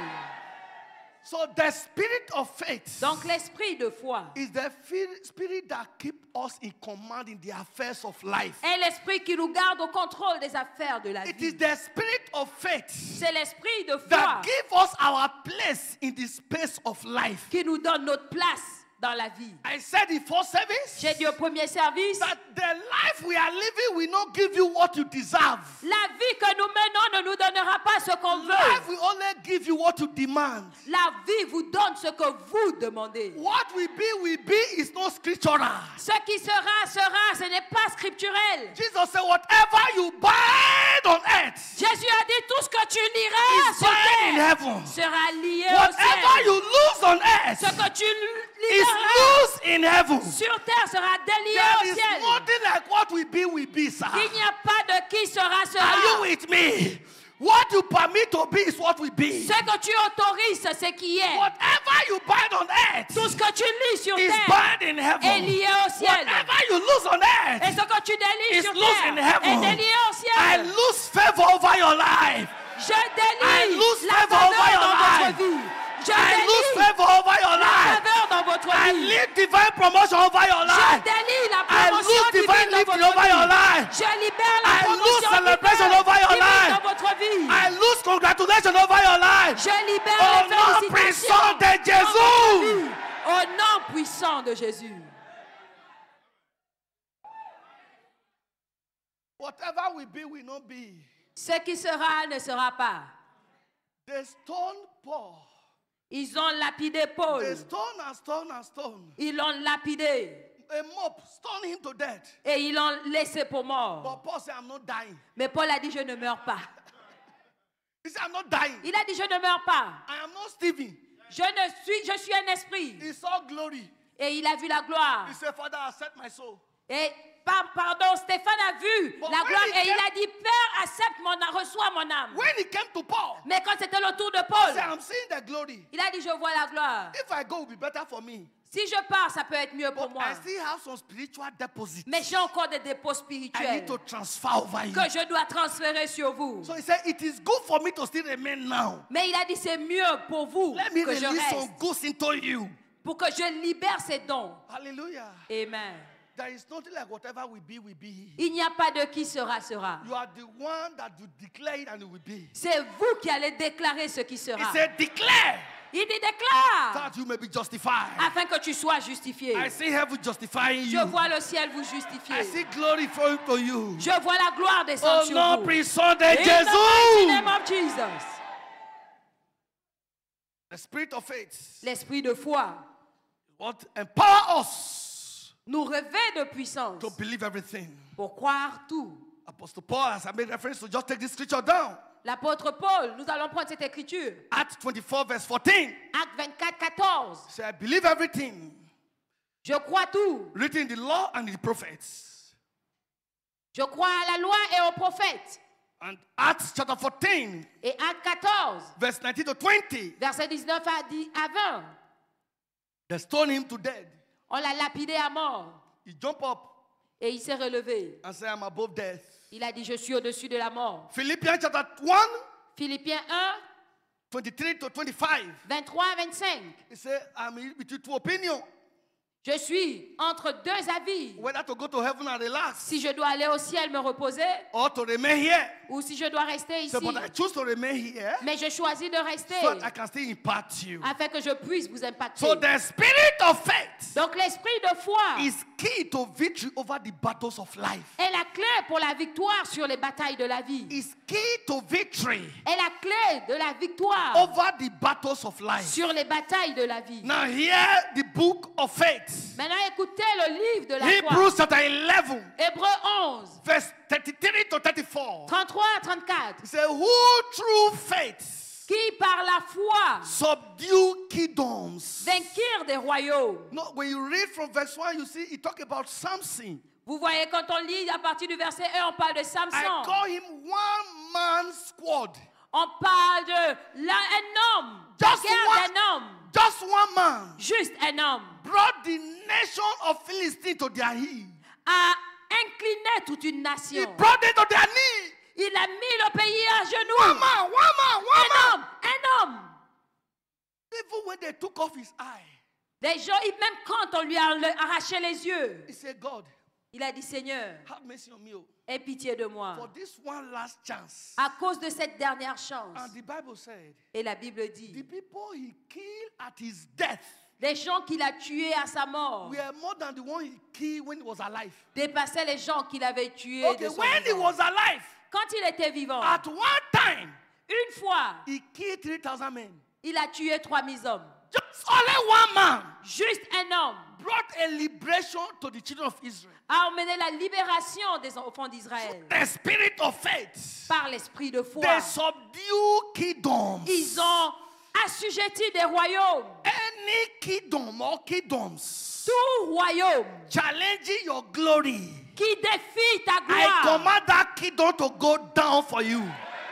A: So the spirit of faith
B: Donc l'esprit de foi
A: is the spirit that keeps us in command in the affairs of life.
B: est l'esprit qui nous garde au contrôle des affaires de la
A: It
B: vie.
A: is the spirit of faith
B: C'est l'esprit de foi
A: that gives us our place in the space of life.
B: qui nous donne notre place dans la vie.
A: I said in first service
B: J'ai dit au premier service,
A: that the life we are living will not give you what you deserve.
B: la vie que nous menons ne nous donnera pas ce qu'on
A: Life
B: veut.
A: will only give you what you demand.
B: La vie vous donne ce que vous demandez.
A: What will be is not scriptural.
B: Ce qui sera, sera, ce n'est pas scripturel.
A: Jesus said, whatever you bind on earth
B: Jésus a dit tout ce que tu liras
A: is
B: sur
A: bound in
B: terre
A: heaven.
B: sera lié au
A: Whatever
B: ciel.
A: you lose on
B: Ce
A: earth
B: que tu
A: is
B: liras
A: loose in heaven.
B: sur terre sera délié
A: There
B: au
A: is
B: ciel.
A: nothing like what will be, sir.
B: Il n'y a pas de qui sera,
A: Are you
B: sera.
A: with me? What you permit to be is what will be.
B: Ce que tu autorises, c'est ce qui est.
A: Whatever you bind on earth
B: Tout ce que tu lis sur
A: is
B: terre
A: bound in
B: est
A: heaven.
B: lié au ciel.
A: Whatever you lose on
B: Et
A: earth
B: ce que tu délies
A: is
B: sur
A: loose in
B: terre
A: heaven.
B: est délié au
A: I
B: ciel.
A: lose favor over your life.
B: Je
A: I
B: délie
A: lose
B: la
A: favor over
B: faveur
A: your
B: dans
A: life.
B: votre vie. Je
A: I lose
B: délie
A: favor over your
B: la
A: life.
B: faveur dans votre
A: I I
B: vie.
A: live divine promotion over your
B: Je
A: life.
B: délie la
A: I
B: promotion
A: lose divine
B: divine dans
A: lifting
B: votre
A: over your
B: vie.
A: life.
B: Je libère la
A: I lose
B: promotion
A: celebration over your
B: divine
A: life.
B: dans votre vie.
A: I lose congratulations over your life.
B: Je libère
A: Au
B: les
A: nom
B: félicitations
A: puissant de
B: dans votre
A: Jésus.
B: vie. Au nom puissant de Jésus.
A: Whatever will be, will not be.
B: Ce qui sera ne sera pas.
A: They stone Paul.
B: Ils ont lapidé Paul.
A: They stone and stone and stone.
B: Ils l'ont lapidé.
A: A mob stone him to death.
B: Et ils l'ont laissé pour mort.
A: But Paul said, I'm not dying.
B: Mais Paul a dit, je ne meurs pas.
A: He said, I'm not dying.
B: Il a dit, je ne meurs pas.
A: I am not Stephen.
B: Je suis un esprit.
A: He saw glory.
B: Et il a vu la gloire.
A: He said, Father, accept my soul.
B: Et pardon, Stéphane a vu
A: But
B: la
A: when
B: gloire
A: he
B: et il
A: came-
B: a dit, Père, accepte mon âme, reçois mon âme.
A: When he came to Paul,
B: Mais quand c'était le tour de
A: he
B: Paul,
A: said, I'm seeing the glory.
B: il a dit, je vois la gloire.
A: If I go, it will be better for me.
B: Si je pars, ça peut être mieux pour
A: But
B: moi.
A: I still have some spiritual deposits.
B: Mais j'ai encore des dépôts
A: I
B: spirituels
A: need to transfer over you.
B: que je dois transférer sur vous.
A: So he said, it is good for me to still remain now.
B: Mais il a dit, c'est mieux pour vous
A: Let me
B: que je
A: release some
B: reste,
A: goods into you.
B: pour que je libère ces dons.
A: Hallelujah.
B: Amen.
A: There is nothing like whatever will be, will be.
B: Il n'y a pas de qui sera, sera.
A: You are the one that will declare it and it will be.
B: C'est vous qui allez déclarer ce qui
A: He
B: sera.
A: said, declare
B: Il dit, déclare,
A: that you may be justified.
B: afin que tu sois justifié.
A: I see heaven justifying
B: Je
A: you.
B: vois le ciel vous
A: I
B: justifier.
A: see glory flowing to you.
B: Je vois la gloire descendre
A: Oh
B: sur
A: non,
B: vous.
A: puissant de
B: In the mighty name
A: Jésus.
B: of Jesus.
A: The spirit of faith
B: L'esprit de foi
A: will empower us
B: nous revêt de puissance
A: to believe everything.
B: pour croire tout.
A: Apostle Paul, as I made reference to, just take this scripture down.
B: L'apôtre Paul, nous allons prendre cette écriture.
A: Acts 24, verse 14.
B: Acte 24, 14.
A: He said, I believe everything
B: Je crois tout.
A: written in the law and in the prophets.
B: Je crois à la loi et aux prophètes.
A: And Acts chapter 14,
B: Et Acte 14,
A: verse 19 to 20.
B: verset 19 à 20.
A: They stoned him to death.
B: On l'a lapidé à mort.
A: He jumped up
B: Et il s'est relevé.
A: and said, I'm above death.
B: Il a dit, je suis au-dessus de la mort.
A: Philippians chapter 1,
B: Philippiens 1,
A: 23 to 25.
B: 23 à 25.
A: He said, I'm in between two opinions.
B: Je suis entre deux avis.
A: Whether to go to heaven and relax
B: Si je dois aller au ciel me reposer
A: or to remain here.
B: ou si je dois rester
A: So,
B: ici.
A: but I choose to remain here
B: Mais je choisis de rester
A: so that I can still impact you.
B: afin que je puisse vous impacter.
A: So the spirit of faith
B: Donc l'esprit de foi
A: is key to victory over the battles of life.
B: est la clé pour la victoire sur les batailles de la vie.
A: Is key to victory
B: Est la clé de la victoire
A: over the battles of life.
B: sur les batailles de la vie.
A: Now hear the book of faith.
B: Maintenant écoutez le livre de la foi.
A: Hebrews chapter 11,
B: Hébreux 11,
A: verse 33 to 34.
B: 33 à 34.
A: He said, who through faith
B: Qui par la foi
A: subdue kingdoms.
B: vainquirent des royaumes.
A: No, when you read from verse 1, you see it talk about Samson.
B: Vous voyez, quand on lit à partir du verset 1, on parle de
A: I
B: Samson.
A: call him one man squad.
B: On parle de un homme,
A: Just
B: guerre
A: one.
B: d'un homme,
A: Just one man
B: juste un homme,
A: brought the nation of Philistine to their heel.
B: a incliné toute une
A: He
B: nation.
A: brought them to their knee.
B: Il a mis le pays à
A: One
B: genoux.
A: man, one man, one
B: Un
A: man.
B: homme, un homme.
A: Even when they took off his eye,
B: Des gens, même quand on lui a arraché les yeux,
A: he said, God,
B: il a dit, Seigneur,
A: have mercy on me oh,
B: aie pitié de moi.
A: for this one last chance.
B: À cause de cette dernière chance.
A: And the Bible said,
B: Et la Bible
A: the
B: dit,
A: people he killed at his death
B: les gens qu'il a tués à sa mort
A: were more than the one he killed when he was alive.
B: dépassaient les gens qu'il avait tués
A: Okay,
B: de son
A: when he
B: vivant.
A: was alive,
B: Quand il était vivant,
A: at one time,
B: une fois,
A: he killed 3,000 men.
B: il a tué 3000 hommes.
A: Just only one man
B: Juste un homme
A: brought a liberation to the children of Israel.
B: a emmené la libération des enfants d'Israël
A: The spirit of faith.
B: par l'esprit de foi.
A: They subdue kingdoms.
B: Ils ont assujetti des royaumes.
A: Any kingdom or kingdoms
B: Tout royaume
A: challenging your glory,
B: qui défie ta
A: I
B: gloire.
A: command that kingdom to go down for you.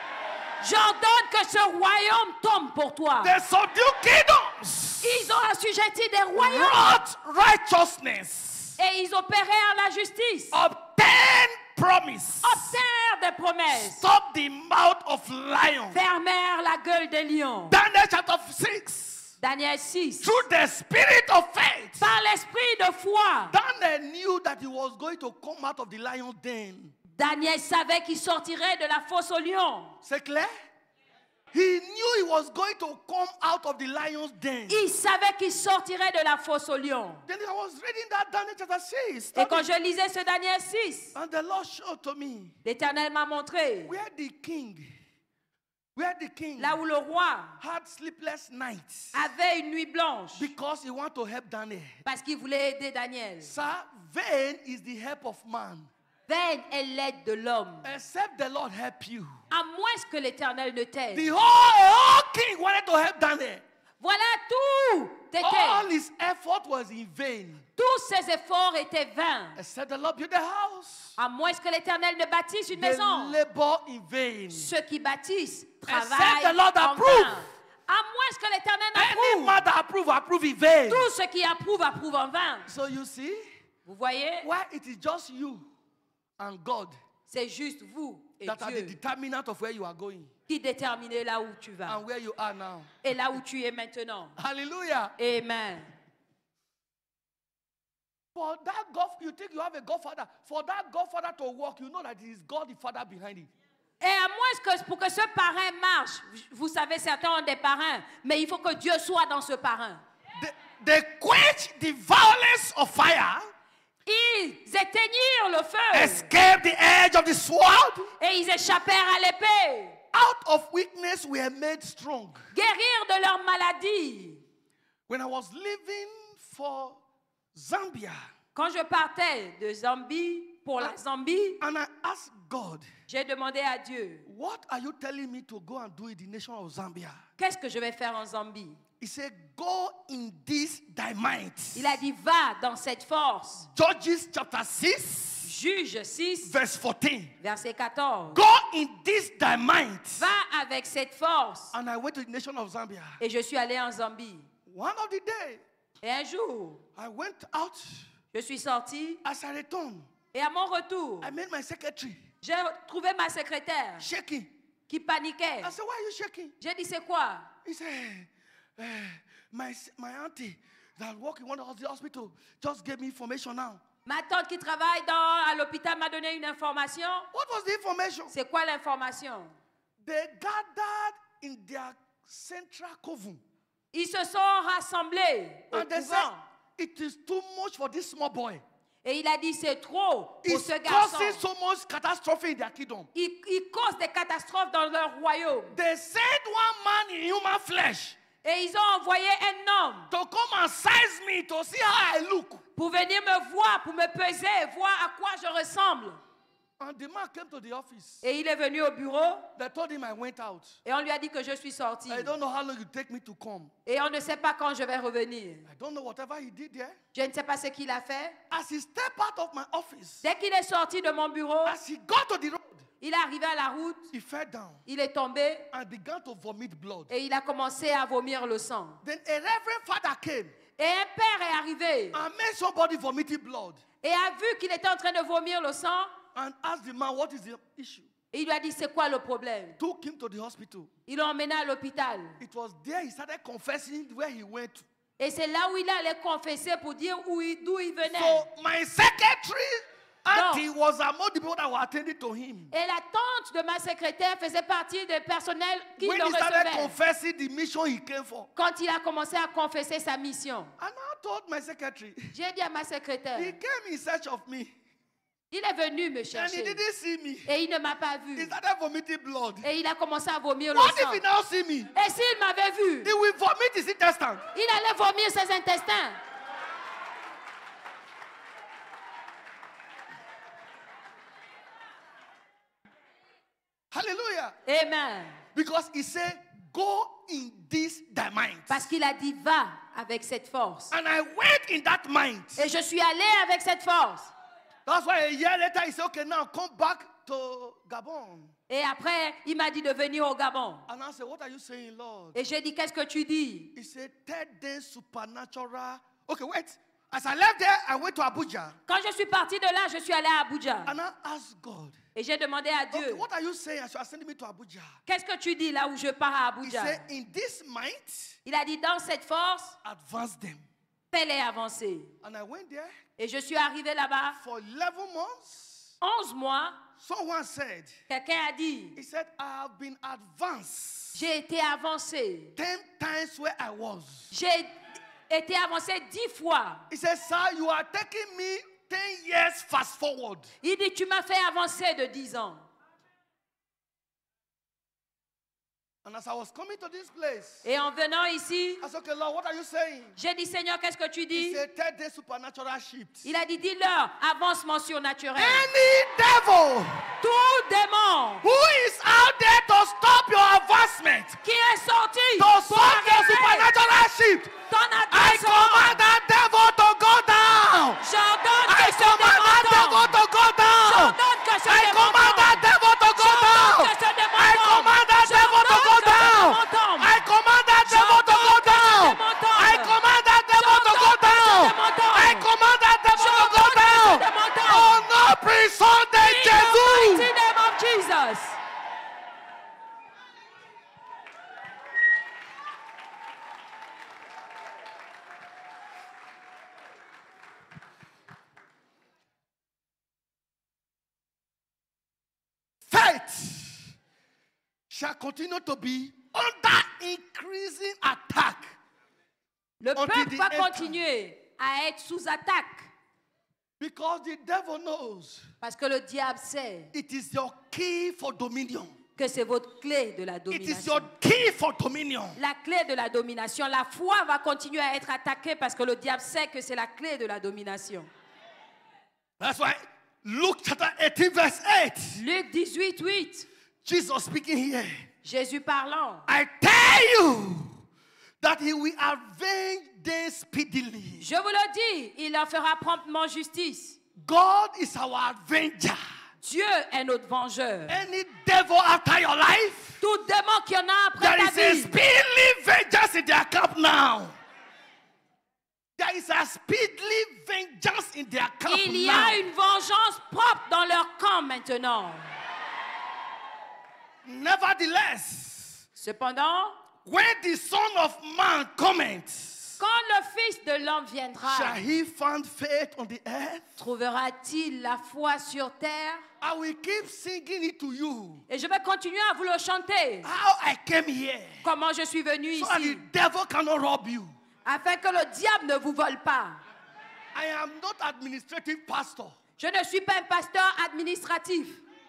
B: J'ordonne que ce royaume tombe pour toi.
A: They subdue kingdoms.
B: Ils ont assujetti des royaumes
A: Wrought righteousness.
B: et ils opérèrent la justice.
A: Obtain promise.
B: Obtinrent des promesses.
A: Stop the mouth of lion.
B: Fermèrent la gueule des lions.
A: Daniel chapter 6.
B: Daniel 6.
A: Through the spirit of faith,
B: Par l'esprit de foi,
A: Daniel knew that he was going to come out of the lion's den.
B: Daniel savait qu'il sortirait de la fosse au lion.
A: C'est clair? He knew he was going to come out of the lion's den.
B: Il savait qu'il sortirait de la fosse au lion.
A: Then I was reading that Daniel chapter 6.
B: Et quand je lisais ce Daniel 6,
A: And the Lord showed to me
B: l'Éternel m'a montré
A: where the king
B: là où le roi
A: had sleepless nights
B: avait une nuit blanche
A: because he wanted to help Daniel.
B: parce qu'il voulait aider Daniel.
A: Sir, vain is the help of man,
B: Vaine est l'aide de l'homme,
A: except the Lord help you.
B: à moins que l'Éternel ne t'aide.
A: The whole king wanted to help Daniel.
B: Voilà, tout
A: All
B: était.
A: his effort was in vain,
B: Tous ses efforts étaient vains,
A: except the Lord built the house.
B: à moins que l'Éternel ne bâtisse une
A: They
B: maison.
A: labor in vain.
B: Ceux qui bâtissent
A: Except
B: travaillent
A: the Lord
B: en
A: approve.
B: vain. À moins que l'Éternel
A: Any
B: n'approuve.
A: man that approve in vain.
B: Tous ceux qui approuvent, approuvent en vain.
A: So you see,
B: Vous voyez,
A: why it is just you and God
B: c'est juste vous et
A: that are the
B: Dieu
A: determinant of where you are going
B: qui déterminez là où tu vas
A: and where you are now.
B: et là où tu es maintenant.
A: Hallelujah.
B: Amen.
A: For that God, you think you have a Godfather. For that Godfather to work, you know that it is God the Father behind it.
B: Et à moins que pour que ce parrain marche, vous savez, certains ont des parrains, mais il faut que Dieu soit dans ce parrain.
A: They quench the violence of fire,
B: Ils éteignirent le feu
A: escape the edge of the sword.
B: et ils échappèrent à l'épée.
A: Out of weakness, we are made strong.
B: Guérir de leur maladie.
A: When I was leaving for Zambia,
B: Quand je partais de Zambie pour la Zambie,
A: and I asked God,
B: j'ai demandé à Dieu,
A: what are you telling me to go and do in the nation of Zambia?
B: qu'est-ce que je vais faire en Zambie?
A: He said, go in this thy might.
B: Il a dit, va dans cette force.
A: Judges chapter 6,
B: Juge 6,
A: verse 14.
B: verset 14.
A: Go in this thy might.
B: Va avec cette force.
A: And I went to the nation of Zambia.
B: Et je suis allé en Zambie.
A: One of the day,
B: Et un jour,
A: I went out.
B: je suis sortie.
A: As I returned,
B: Et à mon retour,
A: I met my secretary
B: j'ai trouvé ma secrétaire
A: shaking.
B: qui paniquait.
A: I said, why are you shaking?
B: J'ai dit, c'est quoi?
A: He said, my auntie that work in one of the hospital just gave me information now.
B: Ma tante qui travaille à l'hôpital m'a donné une information.
A: What was the information?
B: C'est quoi l'information?
A: They gathered in their central coven.
B: Ils se sont rassemblés au
A: And they said,
B: couvent.
A: it is too much for this small boy.
B: Et il a dit, c'est trop pour
A: It's
B: ce garçon.
A: causing so much catastrophe in their kingdom.
B: Il cause des catastrophes dans leur royaume.
A: They sent one man in human flesh
B: Et ils ont envoyé un homme
A: to come and size me to see how I look.
B: pour venir me voir, pour me peser, voir à quoi je ressemble.
A: And the man came to the office.
B: Et il est venu au bureau
A: They told him I went out.
B: et on lui a dit que je suis sortie.
A: I don't know how long it take me to come.
B: Et on ne sait pas quand je vais revenir.
A: I don't know whatever he did there.
B: Je ne sais pas ce qu'il a fait.
A: As he stepped out of my office,
B: Dès qu'il est sorti de mon bureau,
A: as he got to the road,
B: il est arrivé à la route,
A: he fell down
B: il est tombé
A: and began to vomit blood.
B: et il a commencé à vomir le sang.
A: Then a reverend father came
B: Et un père est arrivé
A: and made somebody vomiting blood
B: et a vu qu'il était en train de vomir le sang.
A: and asked the man what is the issue.
B: Et il lui a dit, c'est quoi le problème?
A: Took him to the hospital.
B: Ils l'ont emmené à l'hôpital.
A: It was there he started confessing where he went to.
B: Et c'est là où il allait confesser pour dire d'où il venait.
A: So my secretary auntie was among the people that were attending to him.
B: Et la tante de ma secrétaire faisait partie des personnels qui
A: When
B: le
A: he started
B: recevaient.
A: confessing the mission he came for.
B: Quand il a commencé à confesser sa mission,
A: And I told my secretary,
B: j'ai dit à ma secrétaire,
A: he came in search of me
B: il est venu me
A: and he
B: chercher.
A: didn't see me.
B: Et il ne m'a pas
A: He
B: vu.
A: started vomiting blood.
B: Et il a commencé à vomir le
A: What
B: sang.
A: if he now see me?
B: Et s'il m'avait vu,
A: He will vomit his intestine.
B: il allait vomir ses intestins.
A: Hallelujah.
B: Amen.
A: Because he said, go in this thy mind.
B: Parce qu'il a dit, va avec cette force.
A: And I went in that mind.
B: Et je suis allé avec cette force.
A: That's why a year later he said, okay, now come back to Gabon.
B: Et après, il m'a dit de venir au Gabon.
A: And I said, what are you saying, Lord?
B: Et j'ai dit, qu'est-ce que tu dis?
A: He said, tell them supernatural. Okay, wait. As I left there, I went to Abuja.
B: Quand je suis partie de là, je suis allé à Abuja.
A: And I asked God,
B: Et j'ai demandé à
A: Okay,
B: Dieu,
A: what are you saying as you are sending me to Abuja?
B: qu'est-ce que tu dis là où je pars à
A: He
B: Abuja?
A: said, in this might,
B: Il a dit, dans cette force,
A: advance them.
B: fais-les avancer.
A: And I went there
B: Et je suis arrivé là-bas,
A: for 11 months.
B: 11 mois,
A: Someone said,
B: quelqu'un a dit,
A: he said, I have been advanced
B: j'ai été avancé.
A: 10 times where I was.
B: J'ai été avancé 10 fois.
A: He said, sir, you are taking me 10 years fast forward.
B: Il dit, tu m'as fait avancer de 10 ans.
A: And as I was coming to this place,
B: Et en venant ici,
A: I said, okay, Lord, what are you saying?
B: j'ai dit, Seigneur, qu'est-ce que tu
A: He
B: dis?
A: said, 10-day supernatural shift.
B: Il a dit, dis-leur, avancement surnaturel.
A: Any devil
B: Tout démon
A: who is out there to stop your advancement,
B: qui est sorti
A: to
B: pour
A: stop your
B: arrêter
A: supernatural shift,
B: ton
A: I
B: attention,
A: command that devil to go down.
B: j'ordonne
A: I
B: que ce
A: command that devil
B: démon
A: to go down.
B: j'ordonne que ce
A: I
B: démon
A: command that devil to go down.
B: que ce démon
A: I command that devil to go down. I command that devil to go down. I command that devil to go down. I command that devil to go down. Oh no, prison de
B: In the
A: Jesus.
B: mighty name of Jesus.
A: Faith shall continue to be under increasing attack.
B: Le
A: Until
B: peuple
A: the
B: va
A: end
B: continuer à être sous attaque
A: Because the devil knows
B: parce que le diable sait
A: it is your key for dominion.
B: que c'est votre clé de la
A: It is your
B: domination.
A: key for dominion.
B: La clé de la domination. La foi va continuer à être attaquée parce que le diable sait que c'est la clé de la domination.
A: That's why Luke chapter 18 verse 8.
B: Luc 18, 8.
A: Jesus speaking here.
B: Jésus parlant.
A: I tell you that he will avenge them speedily.
B: Je vous le dis, il leur fera promptement justice.
A: God is our avenger.
B: Dieu est notre vengeur.
A: Any devil after your life,
B: Tout démon qu'il y en a après
A: there
B: ta
A: is a
B: vie,
A: speedily vengeance in their camp now. There is a speedily vengeance in their camp
B: il y
A: now.
B: a une vengeance propre dans leur camp maintenant.
A: Nevertheless,
B: Cependant,
A: when the Son of Man cometh,
B: quand le Fils de l'homme viendra,
A: shall he find faith on the earth?
B: trouvera-t-il la foi sur terre?
A: I will keep singing it to you.
B: Et je vais continuer à vous le chanter.
A: How I came here,
B: Comment je suis venu
A: so that the
B: ici,
A: devil cannot rob you.
B: afin que le diable ne vous vole pas.
A: I am not administrative pastor.
B: Je ne suis pas un pasteur administratif.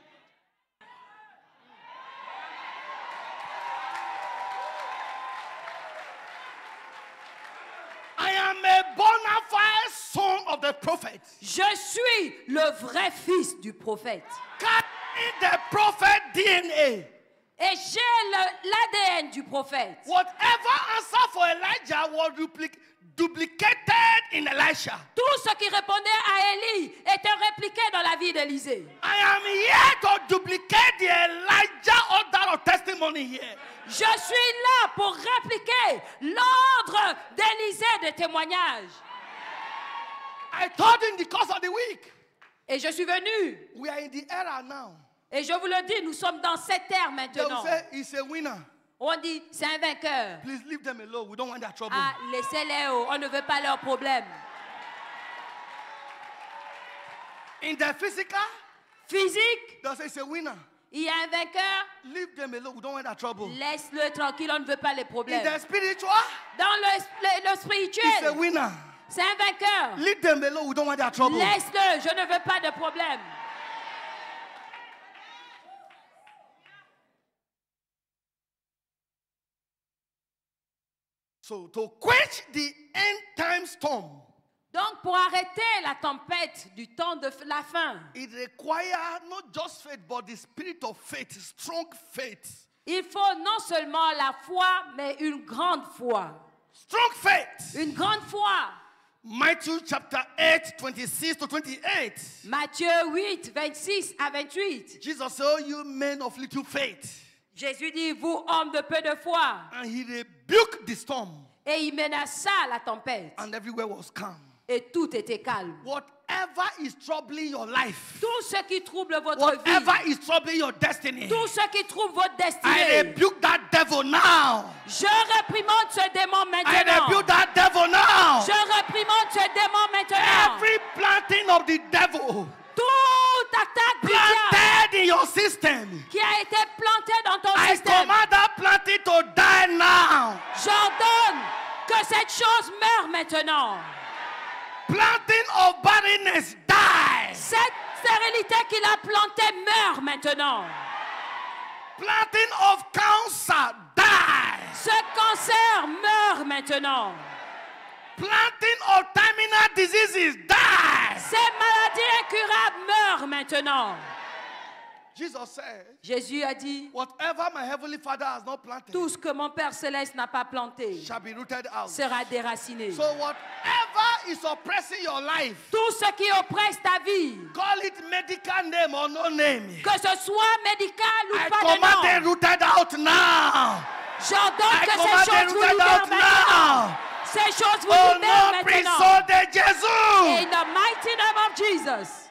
A: I am a bona fide son of the prophet.
B: Je suis le vrai fils du prophète.
A: Carrying the prophet DNA.
B: Et j'ai l'ADN du prophète.
A: Whatever answer for Elijah was duplicated in Elisha.
B: Tout ce qui répondait à Élie était répliqué dans la vie d'Élisée.
A: I am here to duplicate the Elijah order of testimony here.
B: Je suis là pour répliquer l'ordre d'Élisée de témoignage.
A: I told you in the course of the week.
B: Et je suis venu.
A: We are in the era now.
B: Et je vous le dis, nous sommes dans cette ère
A: They will
B: maintenant.
A: say he's a winner.
B: On dit, c'est un vainqueur.
A: Please leave them alone. We don't want their trouble.
B: Ah, laissez-les, on ne veut pas leurs problèmes.
A: In the physical,
B: Physique,
A: they say he's a winner.
B: il y a un vainqueur.
A: Leave them alone. We don't want their trouble.
B: Laisse-le tranquille, on ne veut pas les
A: In
B: problèmes.
A: the spiritual,
B: Dans le
A: he's a
B: spirituel,
A: winner.
B: c'est un vainqueur.
A: Leave them alone. We don't want their trouble.
B: Laisse-le, je ne veux pas de problème.
A: So to quench the end time storm,
B: Donc, pour arrêter la tempête du temps de la fin,
A: it requires not just faith, but the spirit of faith, strong faith.
B: il faut non seulement la foi, mais une grande foi.
A: Strong faith.
B: Une grande foi.
A: Matthew chapter 8, 26 to 28.
B: Matthieu 8, 26 à 28.
A: Jesus said, oh, you men of little faith.
B: Jésus dit, vous, hommes de peu de foi.
A: And he rebuked the storm,
B: Et il menaça la tempête.
A: and everywhere was calm.
B: Et tout était calme.
A: Whatever whatever is troubling your life,
B: Tout ce qui trouble votre
A: whatever
B: vie,
A: is troubling your destiny,
B: tout ce qui trouble votre
A: I
B: destinée,
A: rebuke that devil now.
B: je réprimande ce démon
A: I
B: maintenant.
A: rebuke that devil now.
B: Je réprimande ce démon maintenant.
A: Every planting of the devil
B: Toute attaque du diable
A: planted in your system,
B: qui a été plantée dans ton
A: I
B: système,
A: command that planting to die now.
B: j'ordonne que cette chose meure maintenant.
A: Planting of barrenness, die.
B: Cette stérilité qu'il a plantée meurt maintenant.
A: Planting of cancer, die.
B: Ce cancer meurt maintenant.
A: Planting of terminal diseases, die.
B: Ces maladies incurables meurent maintenant.
A: Jesus said,
B: Jésus a dit,
A: whatever my heavenly Father has not planted
B: tout ce que mon Père Céleste n'a pas planté
A: shall be rooted out.
B: sera déraciné.
A: So whatever is oppressing your life,
B: Tout ce qui oppresse ta vie,
A: call it medical name or no name,
B: que ce soit médical ou
A: I
B: pas
A: command
B: de
A: them
B: nom,
A: rooted out now.
B: j'ordonne
A: I
B: que
A: command
B: ces
A: them
B: choses vous
A: rooted
B: libèrent
A: out
B: maintenant.
A: now.
B: Ces choses vous
A: Oh
B: libèrent
A: no,
B: maintenant.
A: prison de Jesus.
B: In the mighty name of Jesus.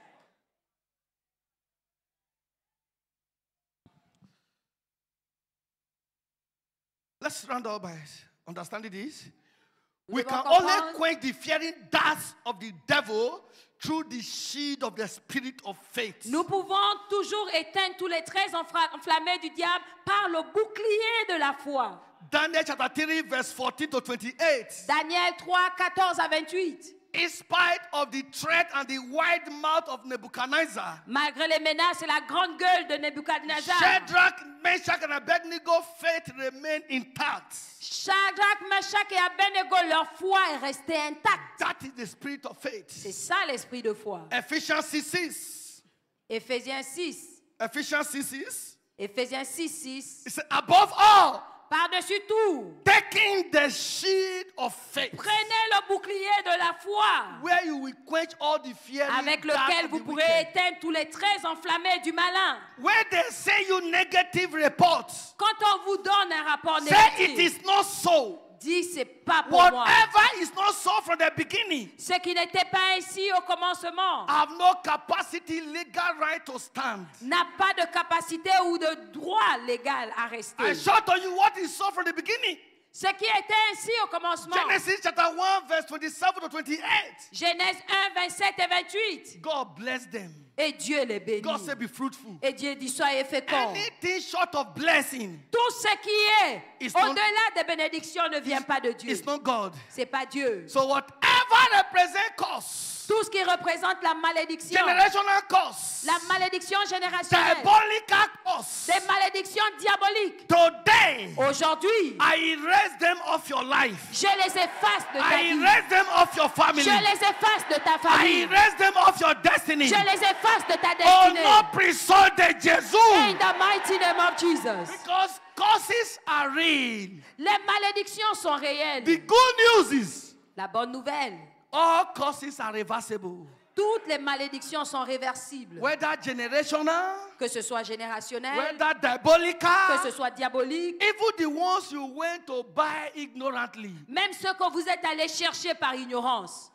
A: Let's round up by understanding this.
B: Nous
A: We
B: devons
A: can
B: comprendre.
A: only quench the fiery darts of the devil through the shield of the spirit of faith.
B: Nous pouvons toujours éteindre tous les traits enflammés du diable par le bouclier de la foi.
A: Daniel chapter 3 verse 14 to 28.
B: Daniel 3, 14 à 28.
A: In spite of the threat and the wide mouth of Nebuchadnezzar,
B: Malgré les menaces et la grande gueule de Nebuchadnezzar,
A: Shadrach, Meshach, and Abednego faith remained intact.
B: Shadrach, Meshach et Abednego, leur foi est restée intacte.
A: That is the spirit of
B: C'est
A: faith.
B: ça l'esprit de foi.
A: Ephesians 6:6.
B: Éphésiens 6.
A: Ephesians 6:6.
B: Éphésiens 6, 6.
A: It says, above all,
B: Par-dessus tout,
A: taking the shield of faith,
B: prenez le bouclier de la foi,
A: where you will quench all the fiery
B: avec
A: darts
B: lequel
A: of
B: vous
A: the
B: pourrez
A: wicked.
B: éteindre tous les traits enflammés du malin.
A: Where they say you negative reports,
B: Quand on vous donne un rapport
A: say it
B: négatif,
A: is not so.
B: dis c'est pas pour moi.
A: Whatever is not so from the beginning,
B: Ce qui n'était pas ainsi au commencement
A: have no capacity, legal right to stand.
B: n'a pas de capacité ou de droit légal à
A: I
B: rester.
A: shout on you what is so from the beginning.
B: Ce qui était ainsi au commencement,
A: Genesis chapter 1 verse 27 to 28.
B: Genèse 1, 27 et 28,
A: God bless them.
B: et Dieu les bénit.
A: God said be fruitful.
B: Et Dieu dit soyez féconds.
A: Anything short of blessing
B: Tout ce qui est
A: It's not-
B: au-delà des bénédictions ne vient pas de Dieu.
A: is not God.
B: C'est pas Dieu.
A: So whatever represent curse,
B: Tout ce qui représente la malédiction,
A: generational curse,
B: la malédiction générationnelle,
A: diabolical curse,
B: des malédictions diaboliques,
A: today
B: aujourd'hui,
A: I erase them off your life.
B: je les efface de ta
A: I
B: vie.
A: erase them off your family.
B: Je les efface de ta
A: I
B: famille.
A: erase them off your destiny.
B: Je les efface de ta
A: Oh
B: destinée.
A: no, prison de
B: In
A: Jesus.
B: the mighty name of Jesus.
A: Because curses are real.
B: Les malédictions sont réelles.
A: The good news is
B: La bonne nouvelle,
A: all curses are reversible.
B: toutes les malédictions sont réversibles.
A: Whether generational,
B: Que ce soit générationnel,
A: whether
B: que
A: diabolical,
B: ce soit diabolique,
A: even the ones you went to buy ignorantly.
B: même ceux que vous êtes allés chercher par ignorance.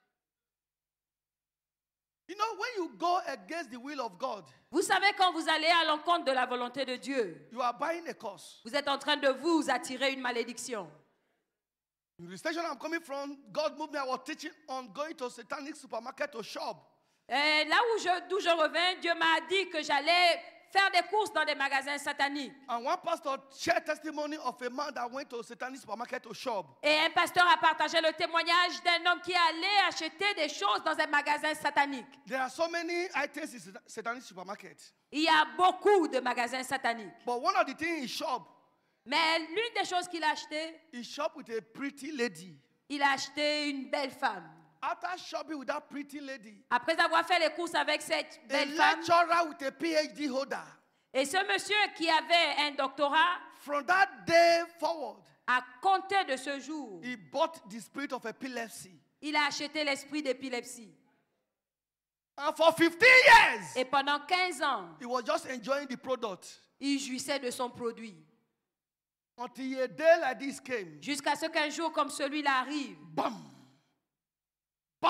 A: You know, when you go against the will of God,
B: Vous savez, quand vous allez à l'encontre de la volonté de Dieu,
A: you are buying a curse.
B: vous êtes en train de vous attirer une malédiction.
A: In the station I'm coming from, God moved me. I was teaching on going to satanic supermarket to shop.
B: Et là d'où je reviens, Dieu m'a dit que j'allais faire des courses dans des magasins sataniques.
A: And one pastor shared testimony of a man that went to a satanic supermarket to shop.
B: Et un pasteur a partagé le témoignage d'un homme qui allait acheter des choses dans un magasin satanique.
A: There are so many items in satanic supermarket.
B: Il y a beaucoup de magasins sataniques.
A: But one of the things he shop,
B: Mais l'une des choses qu'il a acheté,
A: he shop with a pretty lady.
B: il a acheté une belle femme.
A: After shopping with that pretty lady,
B: Après avoir fait les courses avec cette
A: a
B: belle femme,
A: lecturer with a PhD holder,
B: et ce monsieur qui avait un doctorat,
A: from that day forward,
B: à compter de ce jour,
A: he bought the spirit of epilepsy.
B: il a acheté l'esprit d'épilepsie.
A: And for 15 years,
B: Et pendant 15 ans,
A: he was just enjoying the product.
B: il jouissait de son produit.
A: Until a day like this came.
B: Jusqu'à ce qu'un jour comme celui-là arrive.
A: Bam! Bam!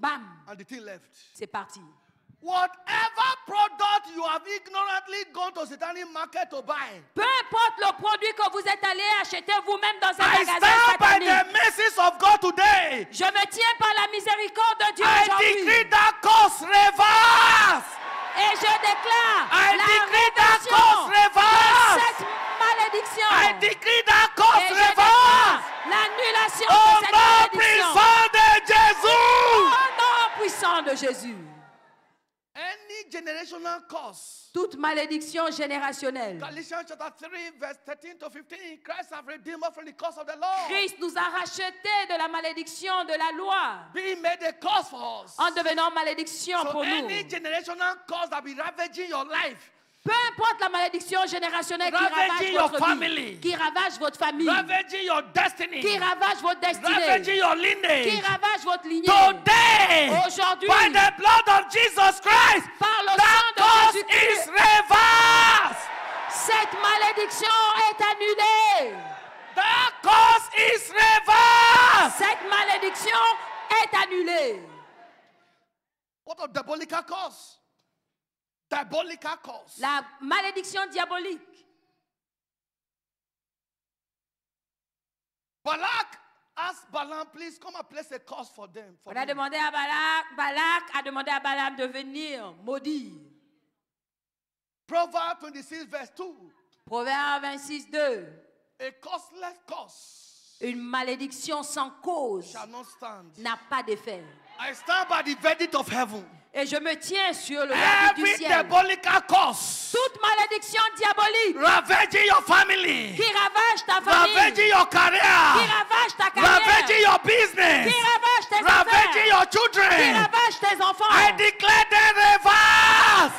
B: bam,
A: and the thing left.
B: c'est parti.
A: Whatever product you have ignorantly gone to satanic market to buy,
B: Peu importe le produit que vous êtes allé acheter vous-même dans un
A: I
B: magasin
A: stand by
B: satanique,
A: the mercies of God today.
B: je me tiens par la miséricorde de Dieu
A: I
B: aujourd'hui.
A: decree that curse reverse.
B: Et je déclare
A: I
B: la
A: decree that
B: réversion
A: curse
B: de
A: reverse.
B: cette malédiction.
A: I decree that
B: Et
A: curse
B: je
A: reverse.
B: déclare l'annulation
A: Oh
B: de cette
A: non,
B: malédiction.
A: puissant de Jésus.
B: Au nom puissant de Jésus.
A: Any generational curse.
B: Toute malédiction générationnelle.
A: Galatians chapter 3, verse 13 to 15. Christ has redeemed us from the curse of the law,
B: Christ nous a rachetés de la malédiction de la loi
A: being made a curse for us.
B: en devenant malédiction
A: So
B: pour nous.
A: any generational curse that be ravaging your life,
B: Peu importe la malédiction générationnelle qui
A: Ravaging
B: ravage
A: your
B: votre
A: family.
B: vie, qui ravage votre famille,
A: ravaging your destiny,
B: qui ravage votre destinée,
A: ravaging your
B: qui
A: lineage,
B: ravage votre lignée.
A: today,
B: Aujourd'hui,
A: by the blood of Jesus Christ,
B: par le
A: that
B: sang de
A: curse
B: Jésus-Christ,
A: is reversed.
B: cette malédiction est annulée.
A: That curse is reversed.
B: Cette malédiction est annulée.
A: What a diabolical curse. Diabolical curse.
B: La malédiction diabolique.
A: Balak asked Balaam, please come and place a curse for them. For
B: On a
A: me.
B: demandé à Balak a demandé à Balaam de venir maudire.
A: Proverbs 26 verse 2.
B: Proverbe 26, 2.
A: A causeless curse
B: Une malédiction sans cause
A: shall not stand.
B: n'a pas d'effet.
A: I stand by the verdict of heaven.
B: Et je me tiens sur le verdict du
A: Every
B: ciel.
A: diabolical curse
B: Toute malédiction diabolique
A: ravaging your family,
B: qui ravage ta famille,
A: ravaging your
B: qui
A: career,
B: ravage ta carrière,
A: ravaging your business,
B: qui ravage tes
A: ravaging
B: affaires,
A: your
B: qui
A: children.
B: ravage tes enfants.
A: I declare them reverse.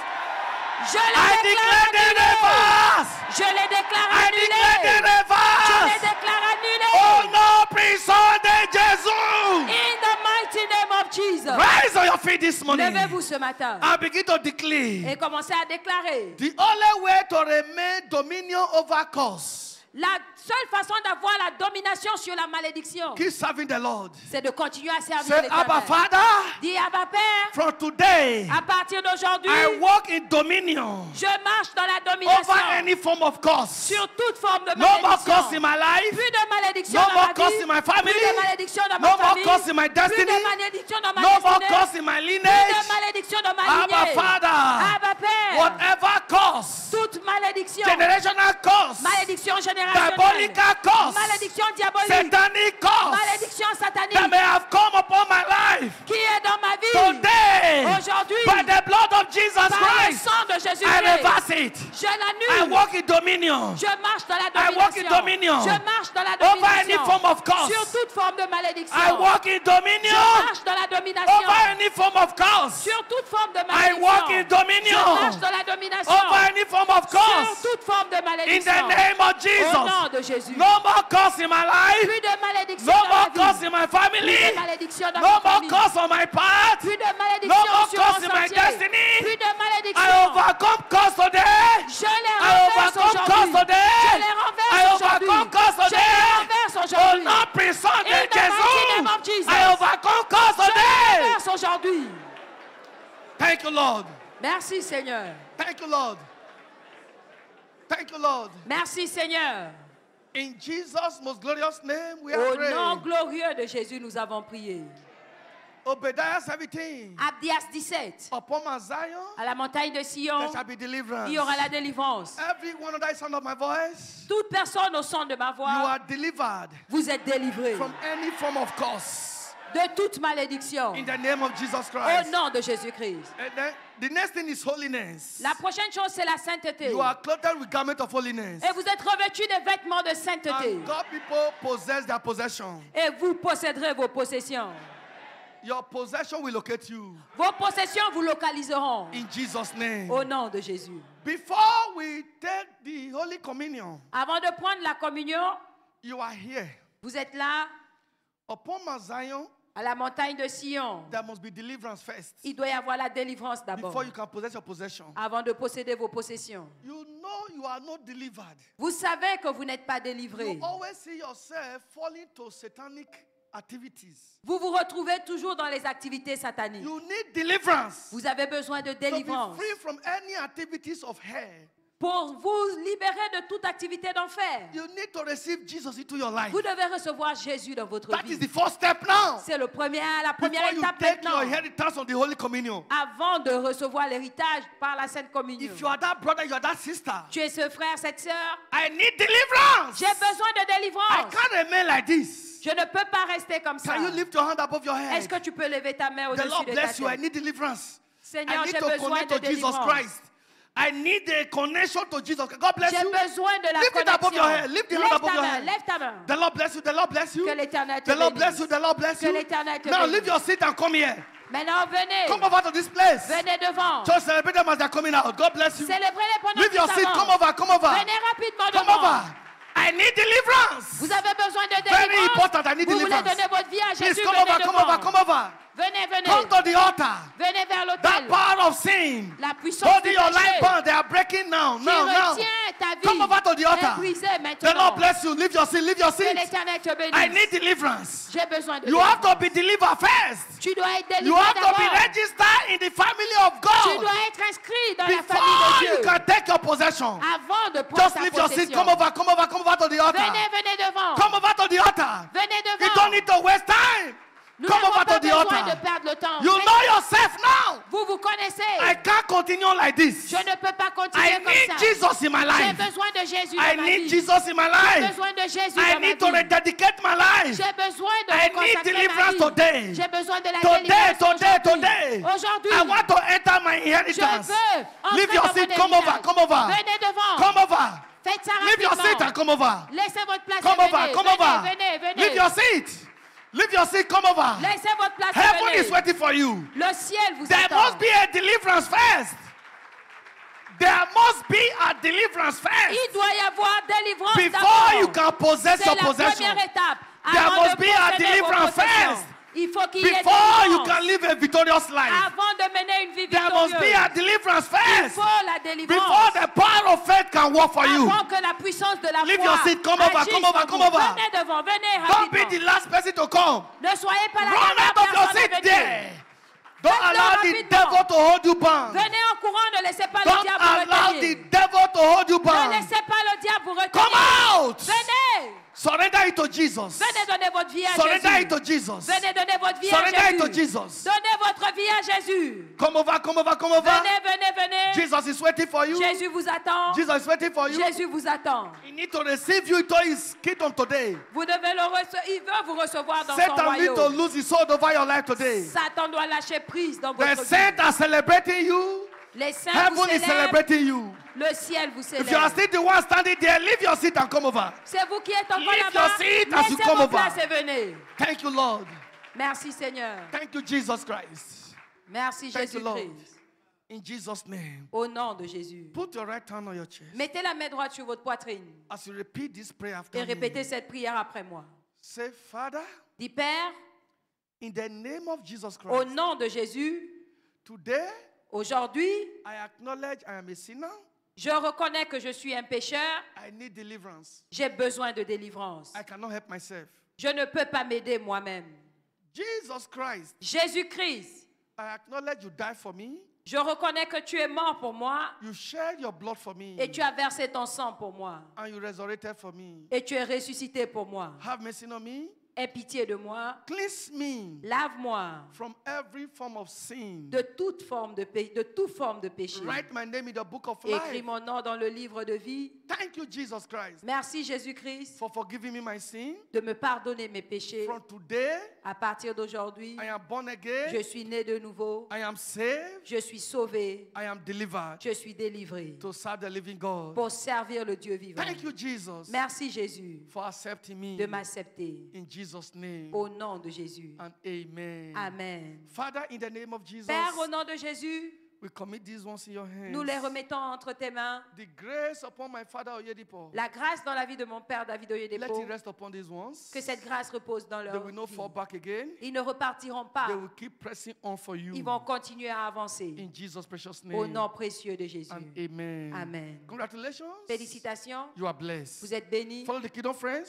B: Je
A: I
B: les
A: declare them
B: déclare annulés.
A: reverse.
B: Je les déclare
A: I declare them
B: annulés. Je les
A: reverse.
B: déclare
A: Oh
B: annulés.
A: no, puissant de Jésus.
B: In the mighty name of Jesus.
A: Rise on your feet this morning
B: Levez-vous ce matin
A: and begin to declare
B: et commencez à déclarer.
A: the only way to remain dominion over curse.
B: La seule façon d'avoir la domination sur la malédiction,
A: Keep serving the Lord.
B: c'est de continuer à servir
A: Say, Abba
B: l'Éternel.
A: Father,
B: Dis Abba Père,
A: from today,
B: à partir d'aujourd'hui,
A: I walk in dominion
B: je marche dans la
A: over
B: domination
A: any form of curse.
B: sur toute forme de
A: No more curse in
B: malédiction.
A: my life.
B: Plus de malédiction
A: No
B: dans
A: more
B: ma
A: curse
B: vie,
A: in my
B: plus
A: family.
B: de malédiction dans
A: No
B: ma
A: more
B: famille,
A: curse in my
B: plus
A: destiny.
B: de malédiction dans ma
A: No more
B: destinée,
A: curse in my
B: plus
A: lineage.
B: de malédiction dans ma
A: Abba
B: lignée.
A: Father,
B: Abba Père,
A: whatever curse,
B: toute malédiction,
A: generational curse,
B: malédiction générationnelle,
A: diabolical curse,
B: malédiction diabolique,
A: satanic curse
B: malédiction satanique
A: that may have come upon my life
B: qui est dans ma vie
A: today,
B: aujourd'hui,
A: by the blood of Jesus
B: par le
A: Christ,
B: sang de
A: I
B: Jésus-Christ.
A: reverse it.
B: Je
A: I
B: l'annule.
A: walk in dominion
B: Je marche dans la
A: I walk in dominion
B: Je marche dans la
A: over any
B: domination.
A: form of curse.
B: Sur toute forme de malédiction.
A: I walk in
B: Je
A: dominion
B: marche dans la domination.
A: over any form of curse.
B: Sur toute forme de
A: I
B: malédiction.
A: walk in
B: Je
A: dominion
B: marche dans la domination.
A: over any form of
B: Sur
A: curse.
B: toute forme de
A: In
B: malédiction.
A: the name of
B: Au
A: Jesus.
B: nom de Jésus.
A: No more curse in my life.
B: Plus de malédiction
A: No
B: dans ma
A: more curse
B: vie.
A: in my
B: Plus
A: family.
B: de malédiction dans
A: No
B: ma
A: more
B: famille.
A: curse on my path.
B: Plus de
A: No
B: malédiction
A: more
B: sur
A: curse
B: mon
A: in my
B: sentier.
A: destiny.
B: Plus de
A: I
B: malédiction.
A: overcome curse today.
B: Je les
A: I
B: renverse
A: overcome curse
B: aujourd'hui.
A: today.
B: Je les
A: I
B: renverse aujourd'hui.
A: overcome curse
B: Je les
A: today.
B: renverse
A: Oh
B: aujourd'hui.
A: non, puissant de
B: In the mighty name of
A: Jésus.
B: Jesus.
A: I overcome curse
B: Je les
A: today.
B: renverse aujourd'hui.
A: Thank you, Lord.
B: Merci Seigneur.
A: Thank you, Lord. Thank you, Lord.
B: Merci Seigneur.
A: In Jesus' most glorious name, we are
B: Au nom
A: praying.
B: glorieux de Jésus, nous avons prié.
A: Obadiah 17.
B: Abdias 17.
A: Upon Mount Zion,
B: À la montagne de Sion,
A: there shall be deliverance.
B: il y aura la délivrance.
A: Everyone under the sound of my voice,
B: Toute personne au son de ma
A: you
B: voix,
A: are delivered
B: vous êtes délivrés
A: from any form of curse.
B: de toute malédiction.
A: In the name of Jesus
B: Au
A: Christ.
B: nom de Jésus-Christ.
A: And then the next thing is holiness.
B: La prochaine chose, c'est la sainteté.
A: You are clothed with garment of holiness.
B: Et vous êtes revêtus des vêtements de sainteté.
A: And God people possess their possession.
B: Et vous posséderez vos possessions.
A: Your possession will locate you.
B: Vos possessions vous localiseront.
A: In Jesus' name.
B: Au nom de Jésus.
A: Before we take the Holy Communion,
B: Avant de prendre la communion,
A: you are here.
B: vous êtes là,
A: Upon Mount Zion,
B: à la montagne de Sion.
A: there must be deliverance first.
B: Il doit y avoir la délivrance d'abord.
A: Before you can possess your possession.
B: Avant de posséder vos possessions.
A: You know you are not delivered.
B: Vous savez que vous n'êtes pas délivré.
A: You always see yourself falling to satanic activities.
B: Vous vous retrouvez toujours dans les activités sataniques.
A: You need deliverance.
B: Vous avez besoin de
A: To be
B: délivrance
A: free from any activities of hell.
B: pour vous libérer de toute activité d'enfer.
A: You need to receive Jesus into your life.
B: Vous devez recevoir Jésus dans votre
A: That is
B: vie.
A: the first step now.
B: C'est la première
A: Before you
B: étape
A: take
B: maintenant.
A: your inheritance on the Holy Communion.
B: Avant de recevoir l'héritage par la Sainte Communion.
A: If you are that brother, you are that sister.
B: Tu es ce frère, cette sœur.
A: I need deliverance.
B: J'ai besoin de
A: I
B: délivrance.
A: can't remain like this.
B: Je ne peux pas rester comme ça.
A: Can you lift your hand above your head?
B: Est-ce que tu peux lever ta main
A: The
B: au-dessus
A: Lord
B: de ta
A: bless you. I
B: tête?
A: need deliverance.
B: Seigneur,
A: I need
B: j'ai
A: to
B: besoin
A: connect
B: de
A: to Jesus
B: délivrance.
A: Christ. I need a connection to Jesus. God bless
B: J'ai
A: you.
B: besoin de la
A: Lift it above your head.
B: connexion.
A: Lift the hand
B: Lève
A: above
B: ta
A: your
B: main,
A: head.
B: lève ta main.
A: The Lord bless you. The Lord bless you.
B: Que l'Éternel te
A: The Lord
B: bénisse.
A: bless you. The Lord bless
B: Que
A: you.
B: l'Éternel te
A: Now
B: bénisse.
A: leave your seat and come here.
B: Maintenant, venez.
A: Come over to this place.
B: Venez devant.
A: Just celebrate them as they're coming out. God bless you.
B: Célébrez-les pendant
A: Leave
B: qu'ils
A: your seat. Come
B: s'avancent.
A: over. Come over.
B: Venez rapidement
A: Come
B: devant.
A: over. I need deliverance.
B: Vous avez besoin de
A: Very
B: délivrance.
A: important. I need
B: Vous voulez
A: deliverance.
B: donner votre vie à
A: Please
B: Jésus.
A: come
B: Venez
A: over. Come over.
B: devant.
A: Come over.
B: Venez, venez.
A: Come to the altar.
B: Venez vers
A: That
B: l'autel.
A: power of sin.
B: La puissance
A: Holding
B: du
A: your life
B: péché
A: bound. They are breaking now.
B: qui
A: Now.
B: retient ta vie
A: Come over to the altar.
B: est brisée
A: The
B: maintenant.
A: Lord bless you. Leave your seat. Leave your
B: Que
A: seat.
B: l'Éternel te
A: I
B: bénisse.
A: need deliverance.
B: J'ai besoin de
A: You have
B: délivrance.
A: to be delivered first.
B: Tu dois être
A: You
B: délivré
A: have to be
B: d'abord.
A: registered in the family of
B: Tu
A: God
B: dois être inscrit dans la famille
A: before
B: de
A: you
B: Dieu
A: can take your possession.
B: avant de prendre
A: Just
B: ta
A: leave your seat.
B: possession.
A: Come over. Come over. Come over to the altar.
B: Venez, venez devant.
A: Come over to the altar.
B: Venez
A: You
B: devant.
A: don't need to waste time.
B: Nous
A: Come
B: n'avons
A: over
B: pas
A: to the
B: besoin de
A: altar.
B: perdre le temps.
A: You
B: Venez.
A: know yourself now.
B: Vous vous connaissez.
A: I can't continue like this.
B: Je ne peux pas continuer
A: I
B: comme
A: need
B: ça.
A: Jesus in my
B: J'ai
A: life.
B: besoin de Jésus
A: I
B: dans ma
A: need
B: vie.
A: Jesus in my
B: J'ai
A: life.
B: besoin de Jésus
A: I
B: dans ma
A: need to
B: vie.
A: rededicate my life.
B: J'ai besoin de
A: I need
B: reconsacrer
A: deliverance
B: ma vie.
A: today.
B: J'ai besoin de la
A: Today,
B: délivrance
A: today,
B: aujourd'hui.
A: today.
B: Aujourd'hui,
A: I want to enter my
B: je
A: inheritance.
B: veux entrer
A: Leave your
B: dans mon
A: seat. Come over.
B: héritage.
A: Come over.
B: Venez devant.
A: Come over.
B: Faites ça
A: Leave your seat
B: rapidement.
A: and come over.
B: Laissez votre place
A: Come
B: et
A: over.
B: venez.
A: Come
B: Venez,
A: over.
B: venez, venez.
A: Leave your seat. Leave your seat. Come over.
B: Laissez votre place et
A: Heaven
B: venez.
A: is waiting for you.
B: Le ciel vous
A: There
B: attend.
A: must be a deliverance first. There must be a deliverance first
B: Il doit y avoir délivrance
A: before you
B: d'abord.
A: can possess
B: C'est
A: your
B: la
A: possession.
B: première étape.
A: There
B: Avant
A: must
B: de
A: be a
B: posséder vos
A: deliverance
B: possessions.
A: first.
B: Il faut qu'il y ait
A: Before you
B: délivrance.
A: can live a victorious life.
B: Avant de mener une vie
A: There must be a
B: victorieuse.
A: deliverance
B: Il
A: first.
B: faut la
A: Before
B: délivrance.
A: the power of faith can work for you.
B: Avant que la puissance de la
A: Leave
B: foi
A: your seat. Come over,
B: agisse
A: come over,
B: en
A: come
B: vous.
A: over.
B: Venez devant, venez
A: Don't be the
B: rapidement.
A: last person to come.
B: Ne soyez pas la
A: Run
B: dernière
A: out of your
B: personne à
A: seat
B: venir.
A: there. Don't
B: Faites-le
A: allow the
B: rapidement.
A: devil to hold you bound.
B: Venez en courant, ne laissez pas le
A: Don't
B: diable vous
A: allow the
B: retenir.
A: devil to hold you
B: Ne
A: bound.
B: laissez pas le diable vous
A: Come
B: retenir.
A: out.
B: Venez.
A: Surrender it to Jesus.
B: Venez donner votre vie à
A: Surrender
B: Jésus.
A: it to Jesus.
B: Venez donner votre vie à
A: Surrender it to
B: Jésus.
A: Jesus.
B: Donnez votre vie à Jésus.
A: Come over, come over, come over.
B: Venez, venez, venez.
A: Jesus is waiting for you.
B: Jésus vous attend.
A: Jesus is waiting for you.
B: Jésus vous attend.
A: He needs to receive you into his kingdom today.
B: Vous devez le recevoir. Il veut vous recevoir dans son
A: Satan needs to
B: royaume.
A: lose his hold over your life today.
B: Satan doit lâcher prise dans
A: The
B: votre vie.
A: saints are celebrating you.
B: Les saints
A: Heaven
B: vous
A: is
B: célèbrent.
A: celebrating you.
B: Le ciel vous
A: If you are
B: célèbre.
A: still the one standing there, leave your seat and come over.
B: C'est vous qui êtes encore
A: Leave
B: là-bas.
A: your seat as you
B: Laissez
A: come
B: vos
A: over.
B: places et venez.
A: Thank you, Lord.
B: Merci Seigneur.
A: Thank you, Jesus Christ.
B: Merci
A: Thank you, Lord.
B: Jésus-Christ.
A: In Jesus' name.
B: Au nom de Jésus.
A: Put your right hand on your chest.
B: Mettez la main droite sur votre poitrine
A: As you repeat this prayer after
B: et
A: me,
B: répétez cette prière après moi.
A: say, Father,
B: Dis Père,
A: in the name of Jesus
B: au
A: Christ,
B: nom de Jésus,
A: today
B: aujourd'hui,
A: I acknowledge I am a sinner.
B: je reconnais que je suis un pécheur.
A: I need deliverance.
B: J'ai besoin de délivrance.
A: I cannot help myself.
B: Je ne peux pas m'aider moi-même.
A: Jesus Christ,
B: Jésus-Christ,
A: I acknowledge you died for me.
B: je reconnais que tu es mort pour moi
A: You shed your blood for me.
B: et tu as versé ton sang pour moi
A: And you resurrected for me.
B: et tu es ressuscité pour moi.
A: Have mercy on me.
B: Aie pitié de moi.
A: Cleanse me
B: Lave-moi
A: from every form of sin.
B: de toute forme de péché.
A: Write my name in the book of
B: Écris
A: life.
B: mon nom dans le livre de vie.
A: Thank you, Jesus Christ,
B: Merci Jésus-Christ
A: for forgiving me my sin.
B: de me pardonner mes péchés.
A: From today,
B: À partir d'aujourd'hui,
A: I am born again.
B: je suis né de nouveau.
A: I am saved.
B: Je suis sauvé.
A: I am delivered
B: Je suis délivré
A: to serve the living God.
B: pour servir le Dieu vivant.
A: Thank you, Jesus,
B: Merci Jésus
A: for accepting me.
B: de m'accepter.
A: In Jesus' name.
B: Au nom de Jésus.
A: And amen.
B: Amen.
A: Father, in the name of Jesus,
B: Père, au nom de Jésus,
A: we commit these ones in your hands.
B: nous les remettons entre tes mains.
A: The grace upon my father Oyedipo.
B: La grâce dans la vie de mon père David
A: Let
B: Oyedepo,
A: it rest upon these ones.
B: que cette grâce repose dans
A: They
B: leur
A: will not
B: vie.
A: fall back again.
B: Ils ne repartiront pas.
A: They will keep pressing on for you.
B: Ils vont continuer à avancer.
A: In Jesus' precious
B: Au
A: name.
B: nom précieux de Jésus.
A: And amen.
B: Amen.
A: Congratulations.
B: Félicitations.
A: You are blessed.
B: Vous êtes bénis.
A: Follow the kingdom, friends.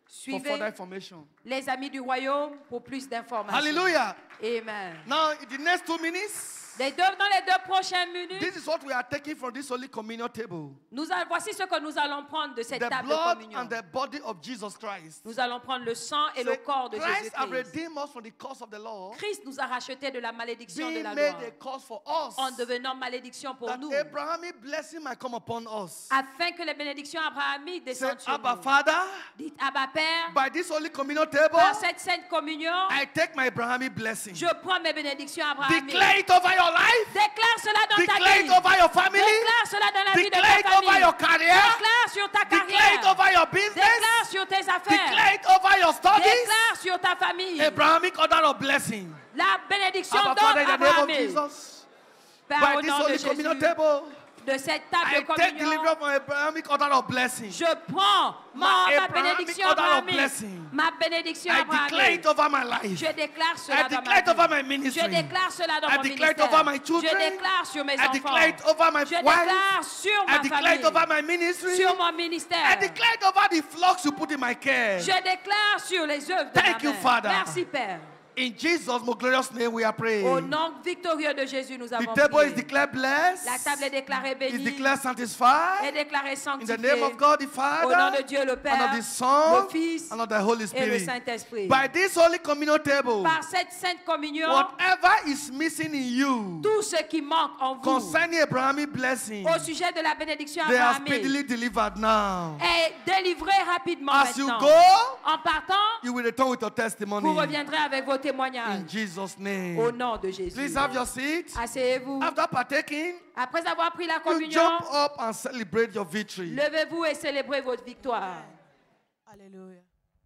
A: for further information.
B: Les amis du royaume pour plus d'informations.
A: Hallelujah.
B: Amen.
A: Now, in the next 2 minutes,
B: Dans les 2 prochaines minutes,
A: this is what we are taking from this Holy Communion table.
B: voici ce que nous allons prendre de cette
A: The
B: table de
A: blood
B: communion.
A: and the body of Jesus Christ.
B: Nous allons prendre le sang et le corps de
A: Christ have
B: Jésus-Christ.
A: redeemed us from the curse of the law,
B: Christ nous a rachetés de la malédiction de
A: being
B: la
A: made
B: loi
A: a curse for us,
B: en devenant malédiction pour
A: that
B: nous,
A: Abrahamic blessing might come upon us.
B: afin que les bénédictions abrahamiques
A: Say,
B: descendent sur
A: Abba
B: nous.
A: Father,
B: Dites Abba Père,
A: by this Holy Communion table,
B: par cette sainte communion,
A: I take my Abrahamic blessing.
B: je prends mes bénédictions abrahamiques.
A: Declare it over your life.
B: Déclare cela dans ta
A: Declare
B: vie.
A: it over your family.
B: Déclare cela dans la vie de
A: Declare it
B: ta
A: over
B: famille.
A: your career.
B: Déclare sur ta
A: Declare it
B: carrière.
A: over your business.
B: Déclare sur tes affaires.
A: Declare it over your studies.
B: Déclare sur ta famille.
A: Abrahamic order of blessing.
B: La bénédiction
A: Abba Father, in the name of
B: d'Abraham.
A: Jesus,
B: Père,
A: by
B: au
A: this
B: nom de
A: Holy Communion
B: Jésus,
A: table,
B: de cette table
A: I
B: de
A: take
B: communion,
A: delivery of my Abrahamic order of blessing.
B: je prends ma
A: Abrahamic
B: bénédiction
A: order of
B: abrahamique.
A: blessing.
B: Ma bénédiction
A: I declare
B: abrahamique.
A: it over my life.
B: Je déclare cela
A: I
B: dans
A: declare it
B: ma
A: over
B: vie.
A: my ministry.
B: Je déclare cela dans
A: I
B: mon
A: declare it
B: ministère.
A: over my children.
B: Je déclare sur mes
A: I
B: enfants.
A: declare it over my
B: Je
A: wife.
B: déclare sur
A: I
B: ma
A: declare
B: famille.
A: it over my ministry.
B: Sur mon
A: I
B: ministère.
A: declare it over the flocks you put in my care.
B: Je déclare sur les œuvres de
A: Thank
B: ma
A: you,
B: main.
A: Father.
B: Merci, Père.
A: In Jesus' most glorious name we are praying.
B: Au nom victorieux de Jésus, nous
A: The
B: avons
A: table
B: prié.
A: is declared blessed.
B: La table est déclarée
A: Is
B: bénie.
A: declared
B: Est
A: satisfied.
B: déclarée
A: In the
B: sanctifiée.
A: name of God the
B: Au nom
A: Father,
B: de Dieu le
A: and
B: Père,
A: of the Son,
B: le Fils
A: and of the Holy
B: et le
A: Spirit.
B: Saint-Esprit.
A: By this Holy Communion table,
B: Par cette sainte communion,
A: whatever is missing in you
B: tout ce qui manque en vous
A: concerning Abrahamic blessing,
B: au sujet de la bénédiction
A: they are
B: abrahamique
A: speedily delivered now.
B: est délivré rapidement
A: As you
B: maintenant.
A: go,
B: En partant,
A: you will return with your
B: vous
A: testimony.
B: reviendrez avec vos témoignages.
A: In Jesus'
B: Au
A: name.
B: nom de Jésus.
A: Please have your seat.
B: Asseyez-vous.
A: After partaking,
B: Après avoir pris la
A: you
B: communion,
A: jump up and celebrate your victory.
B: levez-vous et célébrez votre victoire.
C: Alléluia.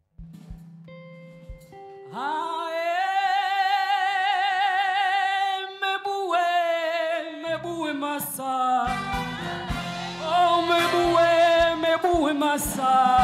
D: Meboué massa. Oh, meboué massa.